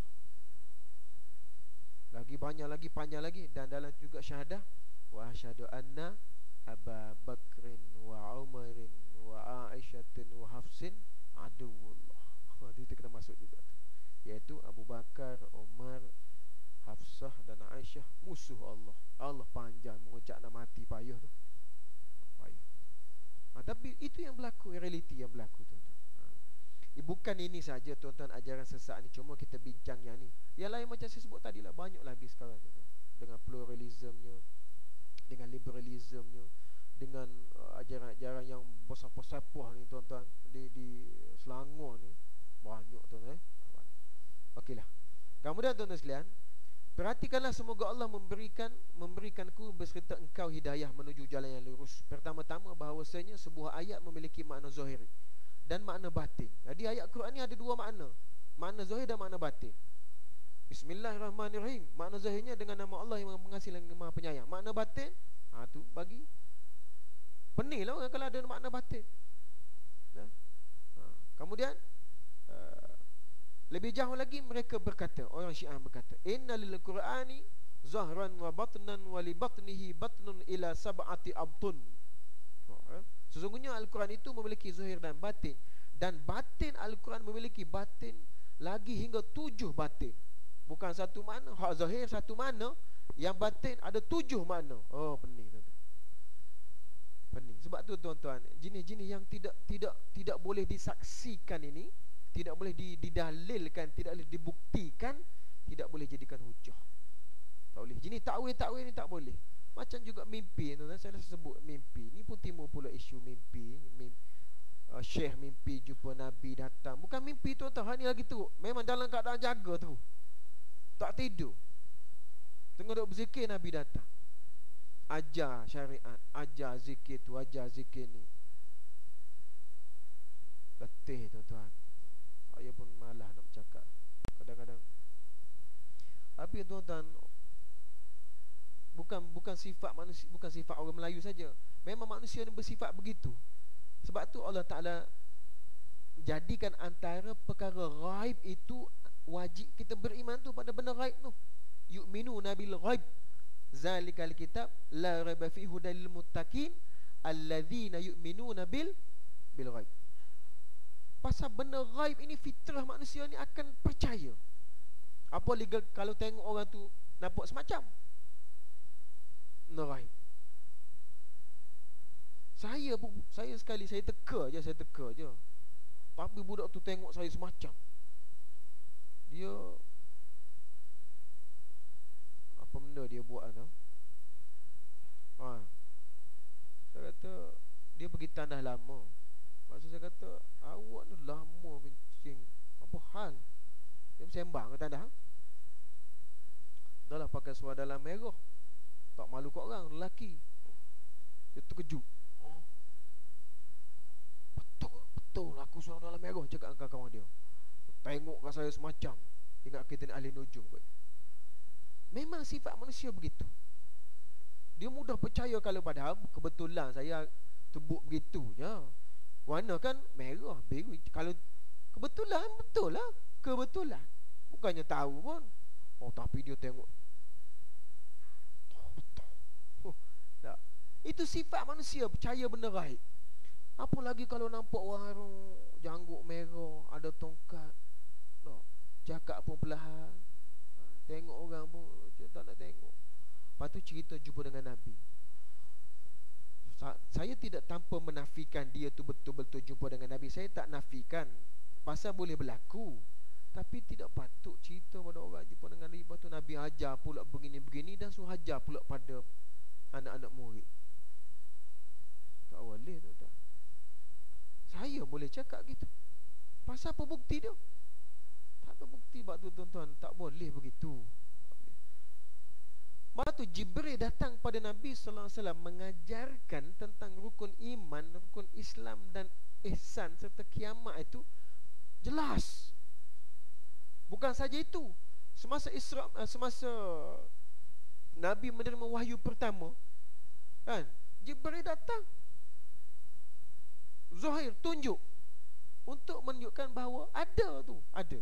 Lagi banyak lagi, panjang lagi, dan dalam juga syahadah wa asyhadu anna Aba Bakrin wa Umarin wa Aisyatin wa Hafsin aduwullah. Ha, itu kita kena masuk juga tu. Iaitu Abu Bakar, Umar, Hafsah dan Aisyah musuh Allah. Allah panjang mengucap nak mati, payah tu. Payah. Ha, tapi itu yang berlaku, realiti yang berlaku tuan-tuan. Ha. Bukan ini saja tuan-tuan ajaran sesat ni, cuma kita bincang yang ni. Yang lain macam saya sebut tadi lah, banyak lagi sekarang tuan-tuan. Dengan pluralismnya, dengan liberalismnya, dengan uh, ajaran-ajaran yang besar-besar ni tuan-tuan, di, di Selangor ni banyak tuan-tuan. Okeylah. Kemudian tuan-tuan sekalian, perhatikanlah, semoga Allah memberikan memberikanku beserta engkau hidayah menuju jalan yang lurus. Pertama-tama bahawasanya sebuah ayat memiliki makna zahir dan makna batin. Jadi ayat Quran ni ada dua makna, makna zahir dan makna batin. Bismillahirrahmanirrahim, makna zahirnya dengan nama Allah yang Pengasih lagi Maha Penyayang. Makna batin, ha tu bagi pening lah orang kalau ada makna batin. Nah. Ha. Kemudian uh, lebih jauh lagi mereka berkata, orang Syiah berkata, innalil Qur'ani zahran wa batnan wa li batnihi batnun ila sab'ati abtun. Ha. Sesungguhnya Al-Quran itu memiliki zahir dan batin, dan batin Al-Quran memiliki batin lagi hingga tujuh batin. Bukan satu makna, hak zahir satu makna, yang batin ada tujuh makna. Oh, pening tuan-tuan. Pening. Sebab tu tuan-tuan, jenis-jenis yang tidak tidak tidak boleh disaksikan ini, tidak boleh didalilkan, tidak boleh dibuktikan, tidak boleh jadikan hujah. Tak boleh. Jenis takwil-takwil ni tak boleh. Macam juga mimpi tuan-tuan, saya dah sebut mimpi. Ni pun timbul pula isu mimpi, mimpi uh, Syekh mimpi jumpa Nabi datang. Bukan mimpi tuan-tuan, hari ni lagi teruk. Memang dalam keadaan jaga tu, tak tidur, tengah duk berzikir, Nabi datang, ajar syariat, ajar zikir tu, ajar zikir ni. Letih tuan-tuan, saya pun malas nak bercakap kadang-kadang. Tapi tuan-tuan, bukan bukan sifat manusia, bukan sifat orang Melayu saja. Memang manusia ni bersifat begitu. Sebab tu Allah Ta'ala jadikan antara perkara ghaib itu wajib kita beriman tu pada benda ghaib tu. Yu'minuna bil ghaib. zalikal kitab la raiba fihi hudal lil muttaqin alladzina yu'minuna bil bil ghaib. Pasal benda ghaib ini fitrah manusia ni akan percaya. Apa lagi kalau tengok orang tu nampak semacam benda ghaib. Saya pun, saya sekali saya teka je, saya teka je. Tapi budak tu tengok saya semacam. Dia apa benda dia buat tu? Ha. Saya kata dia pergi tanah lama. Maksud saya kata, awak ni lama kencing. Apa hal? Dia sembang ke tanah? Dah lah pakai seluar dalam merah. Tak malu kat orang, lelaki. Dia terkejut. Oh. Betul, betul aku seluar dalam merah, cakap dengan kawan dia. Tengok kat saya semacam. Ingat kita ni ahli nujum kot. Memang sifat manusia begitu. Dia mudah percaya kalau padahal kebetulan saya tebuk begitu je. Warna kan merah, biru. Kalau kebetulan, betul lah. Kebetulan. Bukannya tahu pun. Oh, tapi dia tengok. Oh, betul. Oh, tak. Itu sifat manusia, percaya benda gaib. Apa lagi kalau nampak warung janggut merah, ada tongkat. Tak. Cakap pun perlahan. Tengok orang pun tak nak tengok. Lepas tu cerita jumpa dengan Nabi. Saya tidak tanpa menafikan dia tu betul-betul jumpa dengan Nabi. Saya tak nafikan. Pasal boleh berlaku. Tapi tidak patut cerita pada orang jumpa dengan Nabi. Lepas tu Nabi ajar pula begini-begini. Dan suruh ajar pula pada anak-anak murid. Tak boleh tu tak. Saya boleh cakap gitu. Pasal apa bukti dia? Tak ada bukti bak tu tuan-tuan. Tak boleh begitu. Maka tu Jibril datang pada Nabi sallallahu alaihi wasallam mengajarkan tentang rukun iman, rukun Islam dan ihsan serta kiamat itu jelas. Bukan saja itu, semasa Isra, semasa Nabi menerima wahyu pertama, kan, Jibril datang, zahir tunjuk untuk menunjukkan bahawa ada tu, ada.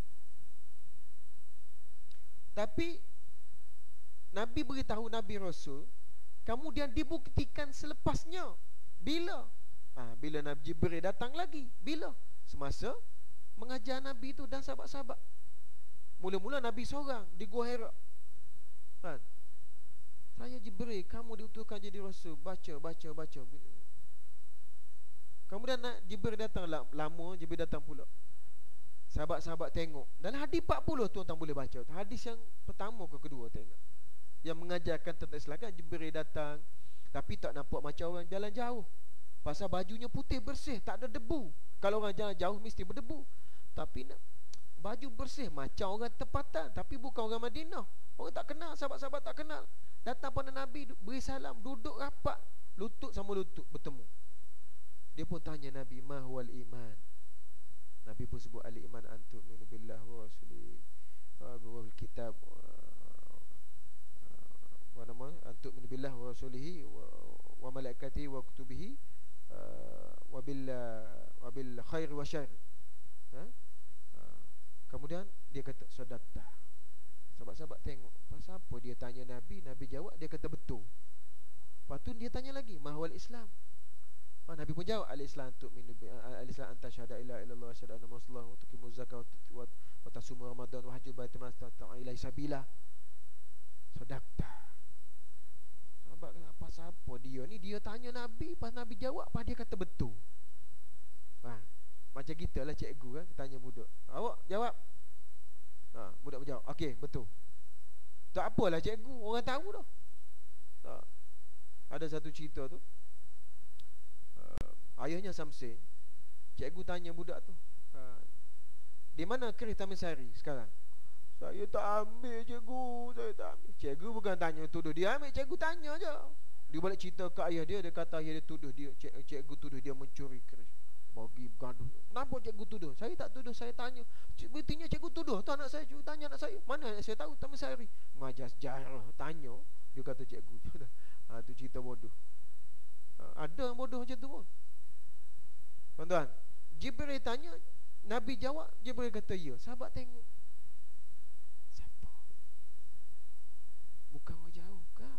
Tapi Nabi beritahu Nabi Rasul, kemudian dibuktikan selepasnya. Bila? Ha, bila Nabi Jibril datang lagi. Bila? Semasa mengajar Nabi itu dan sahabat-sahabat. Mula-mula Nabi seorang di Gua Hira. Ha. Saya Jibril, kamu diutuskan jadi Rasul. Baca, baca, baca. Kemudian Jibril datang lama, Jibril datang pula. Sahabat-sahabat tengok. Dalam hadis empat puluh tuan-tuan boleh baca. Hadis yang pertama ke kedua tengok. Yang mengajarkan tentang Islam kan, Jibril datang, tapi tak nampak macam orang jalan jauh. Pasal bajunya putih bersih, tak ada debu. Kalau orang jalan jauh mesti berdebu. Tapi nak baju bersih macam orang tempatan, tapi bukan orang Madinah. Orang tak kenal, sahabat-sahabat tak kenal. Datang pada Nabi, beri salam, duduk rapat, lutut sama lutut bertemu. Dia pun tanya Nabi, ma huwal iman. Nabi pun sebut al-iman antum min billah wa rasuli wa bil kitab wa nama antum min billah wa rasulihi wa, wa malaikatihi wa kutubihi uh, wa bil wa bil khair wa syarr. Ha? Uh, kemudian dia kata sadaqta. Sahabat-sahabat tengok, pasal apa dia tanya Nabi, Nabi jawab, dia kata betul. Lepas tu dia tanya lagi, mahwal Islam. Ha, Nabi pun jawab, al-Islam antum min al-Islam anta syahada ila illallah syahada anna musallallahu wa tuqimu zakat wa wa tasumu ramadan wa hajju baitul mastata ila sabila. Sadaqta. Sahabat kata, apa siapa dia ni? Dia tanya Nabi, pas Nabi jawab, pas dia kata betul. Ha, macam kita lah cikgu kan, tanya budak, awak jawab. Ha, budak menjawab, okey, betul. Tak apalah cikgu, orang tahu dah. Tak. Ada satu cerita tu, uh, ayahnya Samsin. Cikgu tanya budak tu, uh, di mana keris Tamisari sekarang? Saya tak ambil cikgu, saya tak ambil. Cikgu bukan tanya tuduh dia ambil, cikgu tanya je. Dia balik cerita ke ayah dia, dia kata ayah dia tuduh dia, cik, cikgu tuduh dia mencuri keris. Bagi bergaduh. Kenapa cikgu tuduh? Saya tak tuduh, saya tanya. Berarti cikgu tuduh tu anak saya, cikgu tanya anak saya. Mana saya tahu Tamisari? Mengajar sejarah, tanya. Dia kata cikgu. Ha, tu cerita bodoh. Ha, ada yang bodoh macam tu pun. Tuan-tuan, Jibril tanya, Nabi jawab, Jibril kata ya. Sahabat tengok, siapa? Bukan orang jauh kan?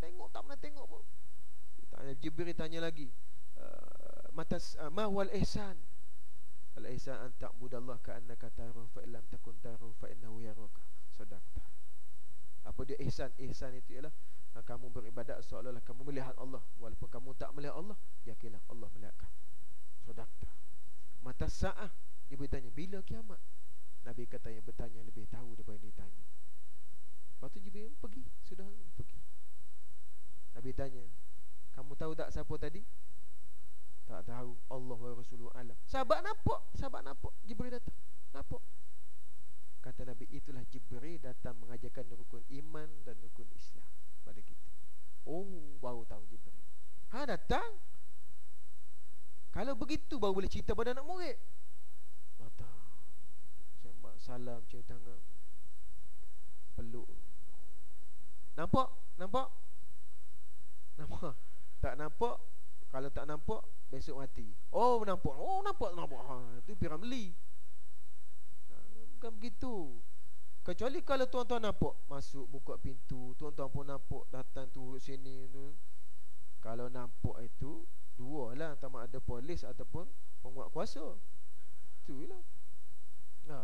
Tengok tak pernah tengok pun. Jibril tanya lagi, uh, matas uh, ma wal ihsan? Al ihsan an ta'budallah ka'annaka tarahu fa illam takun tarahu fa innahu yaraka. Sadaqta. Apa dia ihsan? Ihsan itu ialah uh, kamu beribadat seolah-olah kamu melihat Allah, walaupun kamu tak melihat Allah, yakinlah Allah melihat kamu. Sadaqta. Matas sa'ah? Dia bertanya, bila kiamat? Nabi katanya, bertanya lebih tahu daripada ditanya. Lepas tu Jibril pergi, sudah pergi. Nabi tanya, kamu tahu tak siapa tadi? Tak tahu. Allah wa Rasulullah alam. Sahabat nampak, sahabat nampak Jibril datang. Nampak. Kata Nabi, itulah Jibril datang mengajarkan rukun iman dan rukun Islam pada kita. Oh, baru tahu Jibril. Ha, datang. Kalau begitu baru boleh cerita pada anak murid. Datang, sembah salam, cium tangan, peluk. Nampak? Nampak? Nampak? Tak nampak? Kalau tak nampak, besok mati. Oh, nampak. Oh, nampak, nampak. Ha, itu Piramli. Ha, bukan begitu. Kecuali kalau tuan-tuan nampak, masuk buka pintu, tuan-tuan pun nampak datang turut sini tu. Kalau nampak itu, dua lah, sama ada polis ataupun penguat kuasa. Itulah. Ha.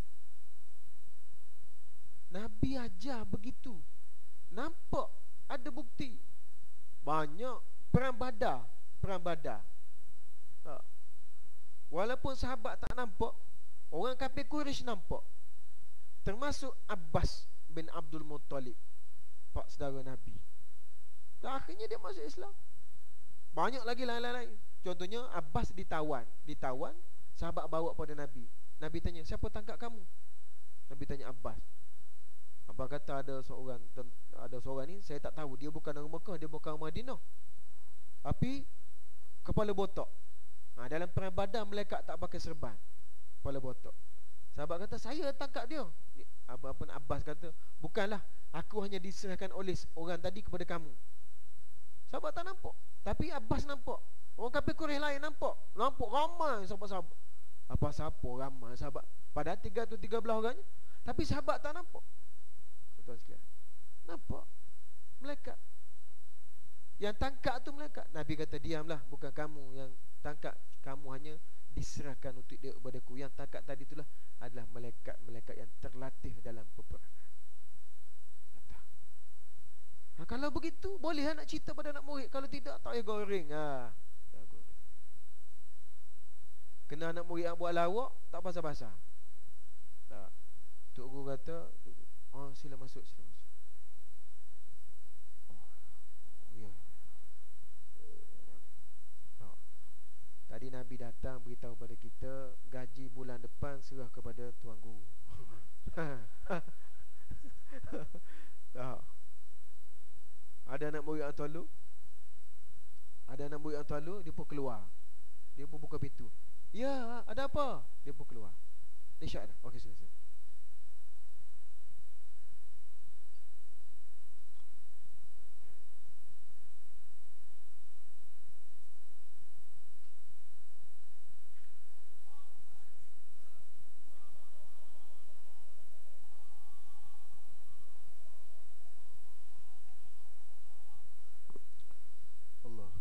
Nabi ajar begitu. Nampak, ada bukti. Banyak. Perang Badar, perang Badar. Ha. Walaupun sahabat tak nampak, orang kafir Quraisy nampak. Termasuk Abbas bin Abdul Muttalib, pak saudara Nabi. Dan akhirnya dia masuk Islam. Banyak lagi lain-lain. Contohnya Abbas ditawan, ditawan, sahabat bawa pada Nabi. Nabi tanya, siapa tangkap kamu? Nabi tanya Abbas. Abbas kata ada seorang, ada seorang ni saya tak tahu, dia bukan orang Mekah, dia bukan orang Madinah. Tapi kepala botak. Ha, dalam perang Badar melekat tak pakai serban, kepala botak. Sahabat kata, saya tangkap dia. Apa apa Abbas kata, bukanlah, aku hanya diserahkan oleh orang tadi kepada kamu. Sahabat tak nampak, tapi Abbas nampak. Orang kafir Quraisy lain nampak. Nampak ramai sahabat-sahabat. Apa siapa ramai sahabat? Padahal tiga tu tiga belas orangnya. Tapi sahabat tak nampak. Tuan sekalian, nampak melekat. Yang tangkap tu melekat. Nabi kata, diamlah, bukan kamu yang tangkap, kamu hanya diserahkan untuk dia kepadaku. Yang tangkap tadi itulah adalah malaikat-malaikat yang terlatih dalam peperangan. Ha, kalau begitu boleh nak cerita pada anak murid. Kalau tidak, tak payah goreng. Ha, tak goreng. Kena anak murid yang buat lawak, tak pasal-pasal. Tak. Tok guru kata, oh, sila masuk, sila masuk. Oh, ya. Oh. Tadi Nabi datang beritahu pada kita, gaji bulan depan serah kepada tuan guru. Tak. Ada anak murid yang tolong, ada anak murid yang tolong, dia pun keluar. Dia pun buka pintu. Ya, ada apa? Dia pun keluar. Dia syak dah. Okey, selesai. Allah.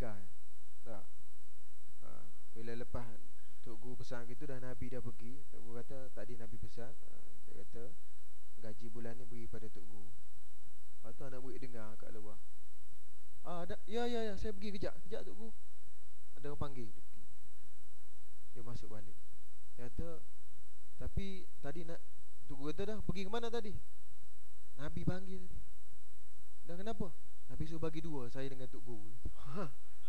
Mekah. Tak. Ha, bila lepas Tok Guru pesan gitu dah Nabi dah pergi, Tok Guru kata tadi Nabi pesan, ha, dia kata gaji bulan ni beri pada Tok Guru. Lepas tu anak murid dengar kat luar. Ah, ada, ya ya ya, saya pergi kejap, kejap Tok Guru. Ada orang panggil. Dia pergi. Dia masuk balik. Dia kata, tapi tadi nak Tok Guru kata dah pergi ke mana tadi? Nabi panggil tadi. Dah kenapa? Nabi suruh bagi dua saya dengan Tok Guru. Ha.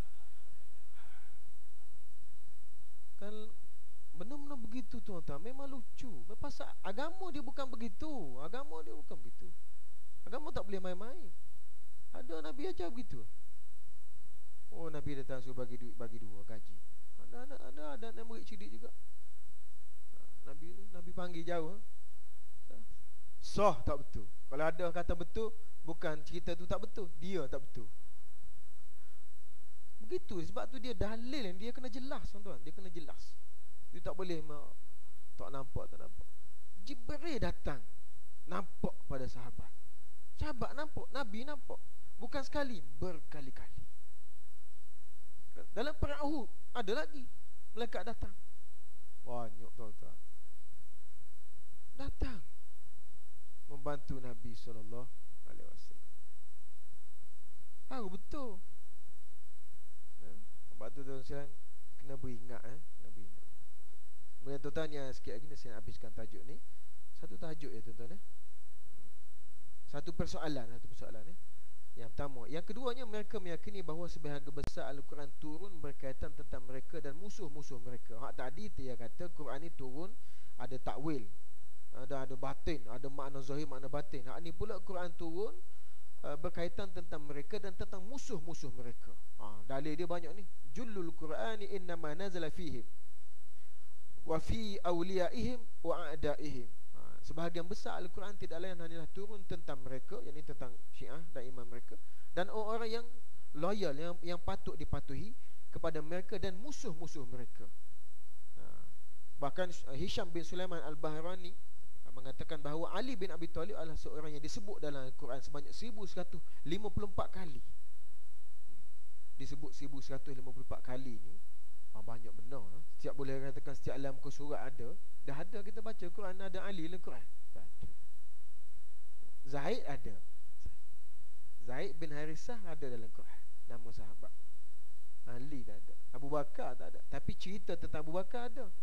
Kan benar-benar begitu tuan-tuan. Memang lucu. Pasal agama dia bukan begitu. Agama dia bukan begitu. Agama tak boleh main-main. Ada Nabi ajar begitu. Oh, Nabi datang suruh bagi duit, bagi dua gaji. Ada ada ada ada anak murid cerdik juga. Nabi Nabi panggil jauh. Sah tak betul. Kalau ada kata betul, bukan cerita tu tak betul, dia tak betul. Begitu. Sebab tu dia dalil, dia kena jelas tuan-tuan. Dia kena jelas. Dia tak boleh ma- tak nampak, tak nampak. Jibril datang, nampak pada sahabat. Sahabat nampak, Nabi nampak. Bukan sekali, berkali-kali. Dalam perang Uhud ada lagi malaikat datang. Banyak tuan-tuan. Datang membantu Nabi sallallahu alaihi wasallam. Tahu betul. Ya, sebab tu tuan-tuan kena beringat eh, kena beringat. Kemudian tuan-tuan yang sikit lagi saya habiskan tajuk ni. Satu tajuk ya tuan-tuan eh. Satu persoalan, satu persoalan eh. Yang pertama, yang keduanya mereka meyakini bahawa sebahagian besar Al-Quran turun berkaitan tentang mereka dan musuh-musuh mereka. Hak tadi dia kata Quran ni turun ada takwil, ada ada batin, ada makna zahir, makna batin. Hak ni pula Quran turun uh, berkaitan tentang mereka dan tentang musuh-musuh mereka. Ha, dalil dia banyak ni. Jullul Qur'ani innama nazala fihim wa fi awliyaihim wa a'daihim. Ha, sebahagian besar Al-Quran tidak lain hanyalah turun tentang mereka, yakni tentang Syiah dan imam mereka, dan orang-orang yang loyal, yang yang patut dipatuhi kepada mereka dan musuh-musuh mereka. Ha, bahkan Hisham bin Sulaiman Al-Bahrani mengatakan bahawa Ali bin Abi Talib adalah seorang yang disebut dalam Al-Quran sebanyak seribu seratus lima puluh empat kali. Disebut seribu seratus lima puluh empat kali ni. Ah, banyak benar. Setiap boleh katakan setiap dalam muka surat ada. Dah ada kita baca Quran, ada Ali dalam Quran. Ada. Zaid ada. Zaid bin Harisah ada dalam Quran, nama sahabat. Ali tak ada. Abu Bakar tak ada. Tapi cerita tentang Abu Bakar ada.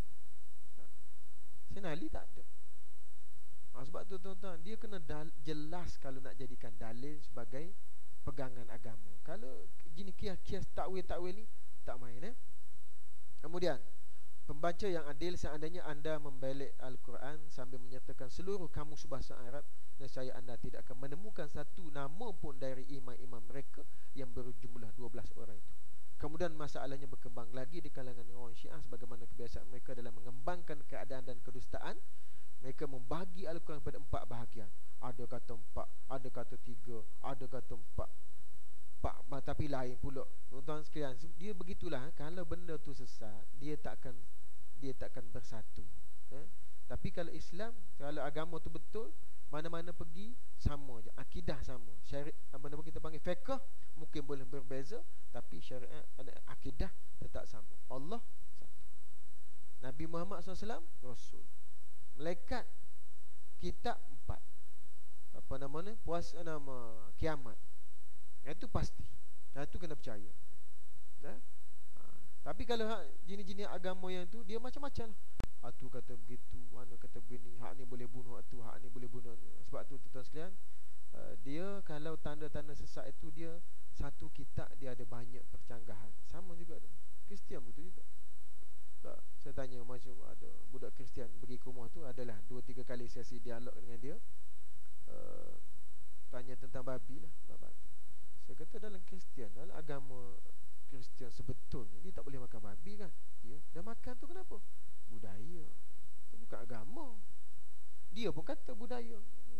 Sayyidina Ali tak ada. Ha, sebab tu tuan-tuan, dia kena dal- jelas kalau nak jadikan dalil sebagai pegangan agama. Kalau jenis kias-kias takwil-takwil ni tak main eh. Kemudian, pembaca yang adil, seandainya anda membalik Al-Quran sambil menyertakan seluruh kamus bahasa Arab, nescaya anda tidak akan menemukan satu nama pun dari imam-imam mereka yang berjumlah dua belas orang itu. Kemudian masalahnya berkembang lagi di kalangan orang Syiah sebagaimana kebiasaan mereka dalam mengembangkan keadaan dan kedustaan. Mereka membagi Al-Quran pada empat bahagian. Ada kata empat, ada kata tiga, ada kata empat. Empat, tapi lain pula. Tuan-tuan sekalian, dia begitulah. Kalau benda tu sesat, dia takkan dia takkan bersatu. Eh? Tapi kalau Islam, kalau agama tu betul, mana-mana pergi sama je, akidah sama. Syariat, apa-apa kita panggil fiqh, mungkin boleh berbeza, tapi syariat, akidah tetap sama. Allah satu. Nabi Muhammad sallallahu alaihi wasallam Rasul. Malaikat, kitab empat. Apa namanya? Puasa nama kiamat. Itu pasti. Itu kena percaya. Nah? Ha. Tapi kalau jenis-jenis agama yang tu, dia macam-macam lah. Hak tu kata begitu, mana kata begini, hak ni boleh bunuh hak tu, hak ni boleh bunuh ni. Sebab tu tuan-tuan sekalian, uh, dia kalau tanda-tanda sesat itu, dia satu kitab dia ada banyak percanggahan. Sama juga tu. Kristian begitu juga. Tak, saya tanya macam ada budak Kristian pergi ke rumah tu, adalah dua tiga kali sesi dialog dengan dia. Uh, tanya tentang babi lah, babi. Saya kata dalam Kristian, dalam agama Kristian sebetulnya dia tak boleh makan babi kan? Ya, dah makan tu kenapa? Budaya. Itu bukan agama. Dia pun kata budaya.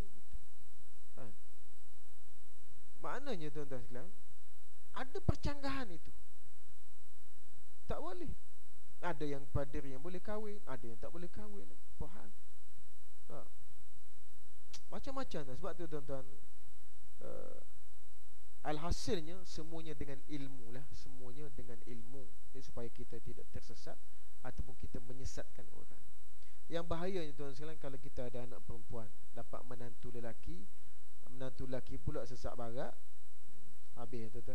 Kan? Maknanya tuan-tuan sekalian, ada percanggahan itu. Tak boleh. Ada yang padir yang boleh kahwin, ada yang tak boleh kahwin. Faham? Tak. Macam-macam lah. Sebab tu tuan-tuan, uh, Alhasilnya semuanya dengan ilmu lah, semuanya dengan ilmu, jadi supaya kita tidak tersesat ataupun kita menyesatkan orang. Yang bahayanya tuan sekalian, kalau kita ada anak perempuan dapat menantu lelaki, menantu lelaki pula sesak barat, habis tuan-tuan.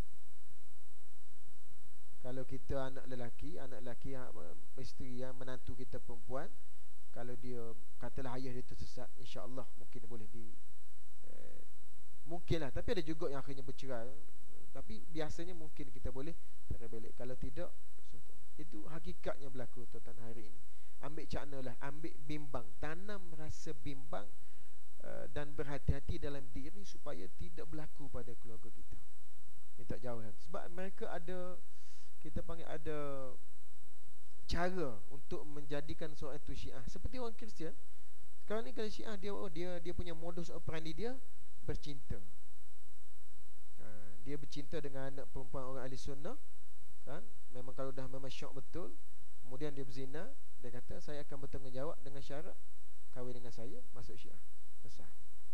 Kalau kita anak lelaki, anak lelaki yang isteri yang menantu kita perempuan, kalau dia katalah ayah dia tersesat, insya-Allah mungkin boleh di eh, mungkinlah, tapi ada juga yang akhirnya bercerai. Tapi biasanya mungkin kita boleh cerai balik. Kalau tidak, itu hakikatnya berlaku tuan-tuan hari ini. Ambil caknalah, ambil bimbang, tanam rasa bimbang uh, dan berhati-hati dalam diri supaya tidak berlaku pada keluarga kita. Minta jauhkan. Sebab mereka ada, kita panggil ada cara untuk menjadikan seorang itu Syiah. Seperti orang Kristian. Sekarang ni kalau Syiah, dia oh, dia dia punya modus operandi dia bercinta. Uh, dia bercinta dengan anak perempuan orang ahli sunnah, kan? Memang kalau dah memang syok betul, kemudian dia berzina. Dia kata saya akan bertanggungjawab dengan syarat kahwin dengan saya, masuk Syiah. Selesai.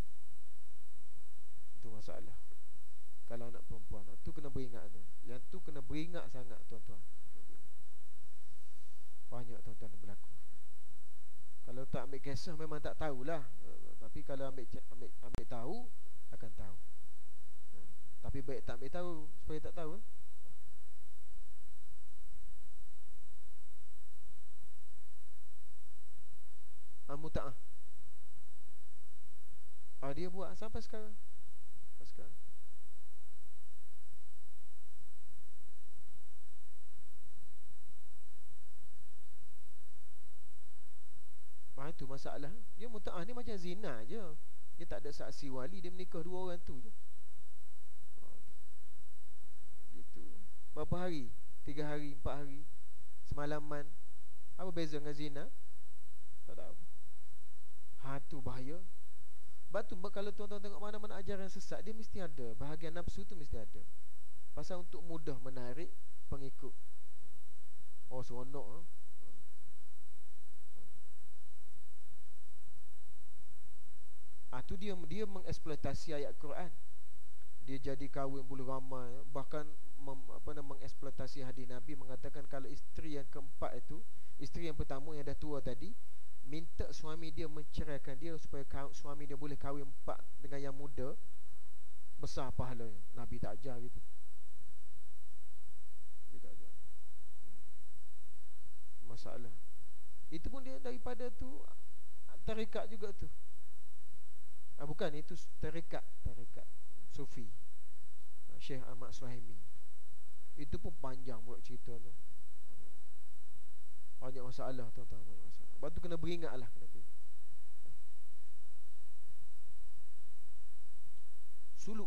Itu masalah. Kalau anak perempuan, tu kena beringat tu. Yang tu kena beringat sangat tuan-tuan. Banyak tuan-tuan yang berlaku. Kalau tak ambil kisah memang tak tahulah. Tapi kalau ambil ambil ambil tahu, akan tahu. Tapi baik tak ambil tahu supaya tak tahu. Muta'ah. Ah, dia buat sampai sekarang. Sampai sekarang. Ah, itu masalah. Dia muta'ah ni macam zina je. Dia tak ada saksi wali, dia menikah dua orang tu je. Ah, gitu. Berapa hari? Tiga hari, empat hari, semalaman. Apa beza dengan zina? Tak tahu. Ha, tu bahaya. Sebab tu kalau tuan-tuan tengok mana-mana ajaran sesat, dia mesti ada bahagian nafsu tu, mesti ada. Pasal untuk mudah menarik pengikut. Oh, seronok ha? Ah, tu dia dia mengeksploitasi ayat Quran. Dia jadi kahwin bulu ramai, bahkan mem, apa nama mengeksploitasi hadis Nabi mengatakan kalau isteri yang keempat itu, isteri yang pertama yang dah tua tadi, minta suami dia menceraikan dia supaya suami dia boleh kahwin empat dengan yang muda, besar pahalanya. Nabi tak ajar gitu. Nabi tak ajar. Masalah. Itu pun dia daripada tu tarekat juga tu. Ah, bukan, itu tarekat, tarekat Sufi, Syekh Ahmad Suhaimi. Itu pun panjang buat cerita tu. Banyak masalah tuan-tuan, banyak masalah. Sebab tu kena beringatlah, kena beringat. Suluk.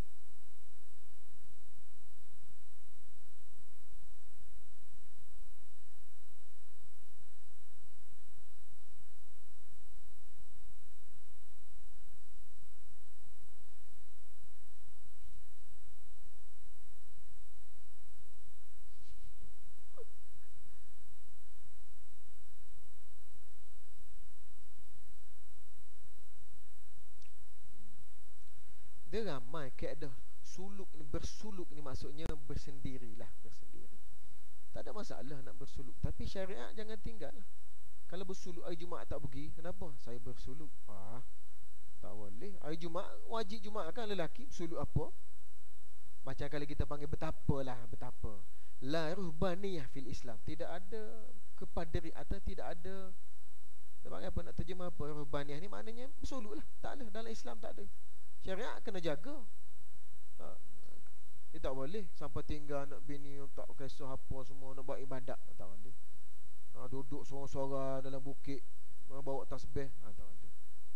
Dia ramai kaedah suluk ni, bersuluk ni maksudnya bersendirilah, bersendiri. Tak ada masalah nak bersuluk, tapi syariat jangan tinggal. Kalau bersuluk hari Jumaat tak pergi, kenapa? Saya bersuluk. Ah, tak boleh. Hari Jumaat wajib Jumaat kan lelaki, bersuluk apa? Macam kali kita panggil betapa lah, betapa. La ruhbaniyah fil Islam. Tidak ada kepaderi atau tidak ada, kita panggil apa, nak terjemah apa? Ruhbaniyah ni maknanya bersuluk lah. Tak ada, dalam Islam tak ada. Syariat kena jaga. Tak, dia tak boleh sampai tinggal anak bini tak kisah apa semua, nak buat ibadat, tak boleh. Ha, duduk sorang-sorang dalam bukit, bawa tasbih, ha, tak boleh.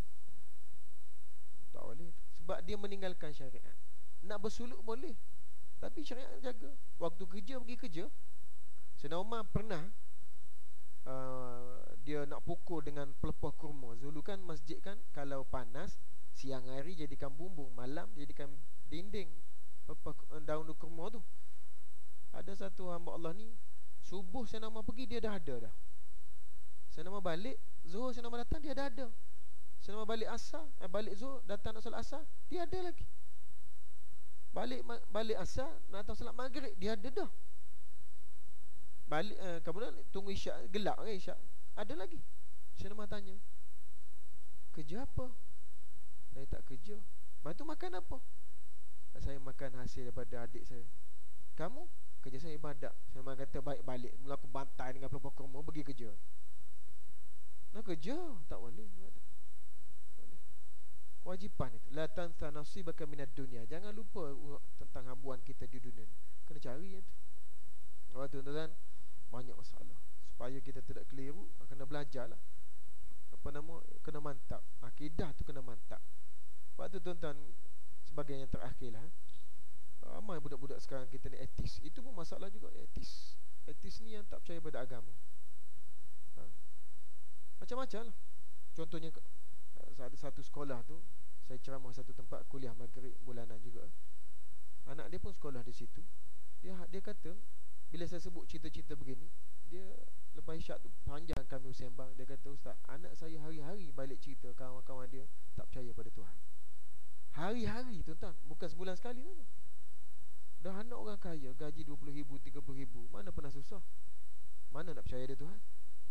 Tak boleh. Sebab dia meninggalkan syariat. Nak bersuluk boleh, tapi syariat jaga. Waktu kerja pergi kerja. Sayyidina Umar pernah uh, dia nak pukul dengan pelepah kurma. Dulu kan masjid kan kalau panas, siang hari jadikan bumbung, malam jadikan dinding apa, daun kurma tu. Ada satu hamba Allah ni, subuh saya nama pergi dia dah ada dah. Saya nama balik zuhur, saya nama datang dia dah ada. Saya nama balik asar, eh, balik zuhur datang nak solat asar, dia ada lagi. Balik balik asar nak datang solat maghrib dia ada dah. Balik uh, kemudian tunggu isyak, gelap kan isyak, ada lagi. Saya nak tanya, kerja apa? Saya tak kerja. Lepas tu makan apa? Saya makan hasil daripada adik saya. Kamu? Kerja saya ibadat. Saya memang kata baik balik, mula aku bantai dengan pelopor kamu pergi kerja. Nak kerja? Tak boleh. boleh. Kewajipan itu. La tansa nasibaka minad dunia. Jangan lupa tentang habuan kita di dunia ni. Kena cari yang tu. Kalau tuan-tuan, banyak masalah. Supaya kita tidak keliru, kena belajarlah. Apa nama? Kena mantap. Akidah tu kena mantap. Sebab tu tuan-tuan, sebagai yang terakhir lah, ramai budak-budak sekarang kita ni etis. Itu pun masalah juga, etis. Etis ni yang tak percaya pada agama. ha. Macam-macam lah. Contohnya ada satu sekolah tu, saya ceramah satu tempat kuliah maghrib bulanan juga. Anak dia pun sekolah di situ. Dia dia kata, bila saya sebut cerita-cerita begini, dia lepas isyak tu panjang kami sembang. Dia kata, ustaz, anak saya hari-hari balik cerita kawan-kawan dia tak percaya pada Tuhan. Hari-hari tuan-tuan, bukan sebulan sekali tu. Dah anak orang kaya, gaji dua puluh ribu, tiga puluh ribu, mana pernah susah? Mana nak percaya dia Tuhan?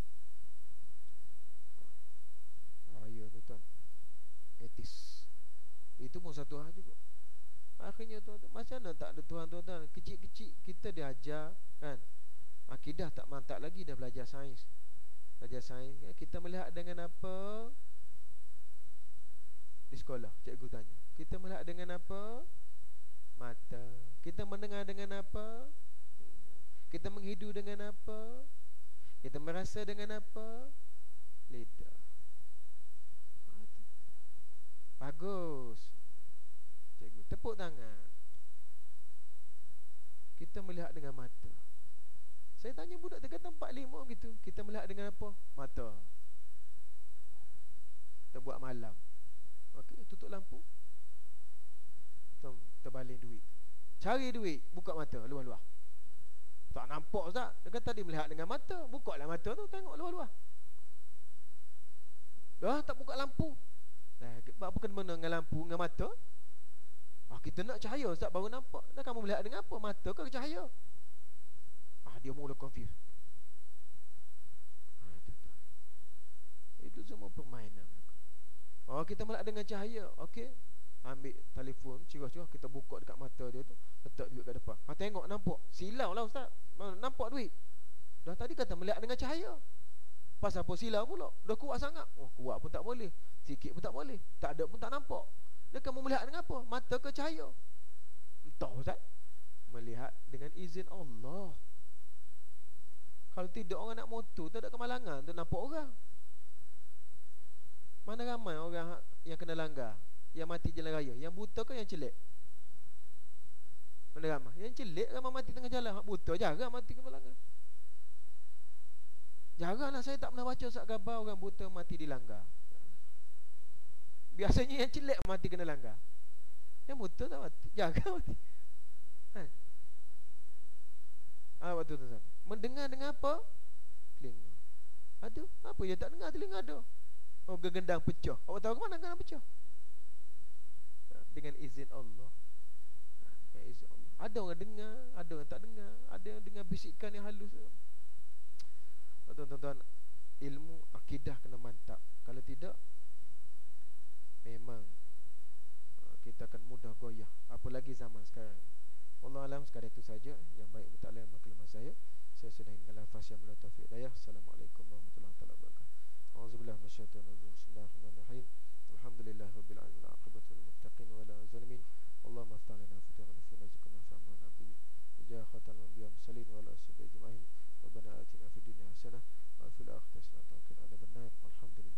Ah, ya tuan-tuan, etis. Itu pun satu hal juga. Akhirnya tuan-tuan, macam mana tak ada Tuhan tuan-tuan? Kecil-kecil kita diajar kan, akidah tak mantap lagi, dah belajar sains. Belajar sains, kita melihat dengan apa? Di sekolah, cikgu tanya, kita melihat dengan apa? Mata. Kita mendengar dengan apa? Kita menghidu dengan apa? Kita merasa dengan apa? Lidah. Bagus, cikgu, tepuk tangan. Kita melihat dengan mata. Saya tanya budak, dia kata empat lima gitu. Kita melihat dengan apa? Mata. Kita buat malam. Okey, tutup lampu. Terbaling duit. Cari duit, buka mata luar-luar. Tak nampak ustaz. Dia kata dia melihat dengan mata. Buka lah mata tu, tengok luar-luar. Dah tak buka lampu. Nah, apa kena dengan lampu dengan mata? Ah, kita nak cahaya ustaz baru nampak. Dah kamu melihat dengan apa? Mata ke cahaya? Ah, dia mula confuse. Ah, itu, itu semua permainan. Oh, kita melihat dengan cahaya. Okey. Ambil telefon, cirah-cirah, kita buka dekat mata dia tu, letak duit kat depan. Ha, tengok, nampak. Silau lah ustaz. Nampak duit. Dah tadi kata melihat dengan cahaya. Pasal apa silau pula? Dah kuat sangat. Oh, kuat pun tak boleh, sikit pun tak boleh, tak ada pun tak nampak. Dia kamu melihat dengan apa? Mata ke cahaya? Entah ustaz. Melihat dengan izin Allah. Kalau tidak, orang nak motor tak ada kemalangan tu nampak orang. Mana ramai orang yang kena langgar, yang mati jalan raya, yang buta ke yang celik? Mana ramai? Yang celik ramai mati tengah jalan. Hak buta jarang mati kemalangan. Jaranglah, saya tak pernah baca sat khabar orang buta mati di langgar. Biasanya yang celik mati kena langgar. Yang buta tak mati, jarang mati. Ha. Ah, waktu tu sana. Mendengar dengan apa? Telinga. Aduh, apa dia tak dengar telinga ada? Oh, gegendang pecah. Awak tahu ke mana gegendang pecah? Dengan izin Allah. Dengan izin Allah. Ada orang dengar, ada orang tak dengar, ada yang dengar bisikan yang halus. Tuan-tuan, ilmu akidah kena mantap. Kalau tidak, memang kita akan mudah goyah. Apalagi zaman sekarang. Wallahu alam, sekadar itu saja. Yang baik minta Allah maklumat saya. Saya sudah ingin lafaz yang mulia taufiq hidayah. Assalamualaikum warahmatullahi wabarakatuh. A'udzubillahi minasyaitonir rajim. Bismillahirrahmanirrahim. Alhamdulillahirabbil alamin. Aqibatu lil muttaqin wa la zalimin. Allahumma aftah lana fitana fi rizqina fahma nabi. Ya khatamul anbiya mursalin wa la asbi ajma'in. Rabbana atina fid dunya hasanah wa fil akhirati hasanah wa qina adzabannar. Alhamdulillah.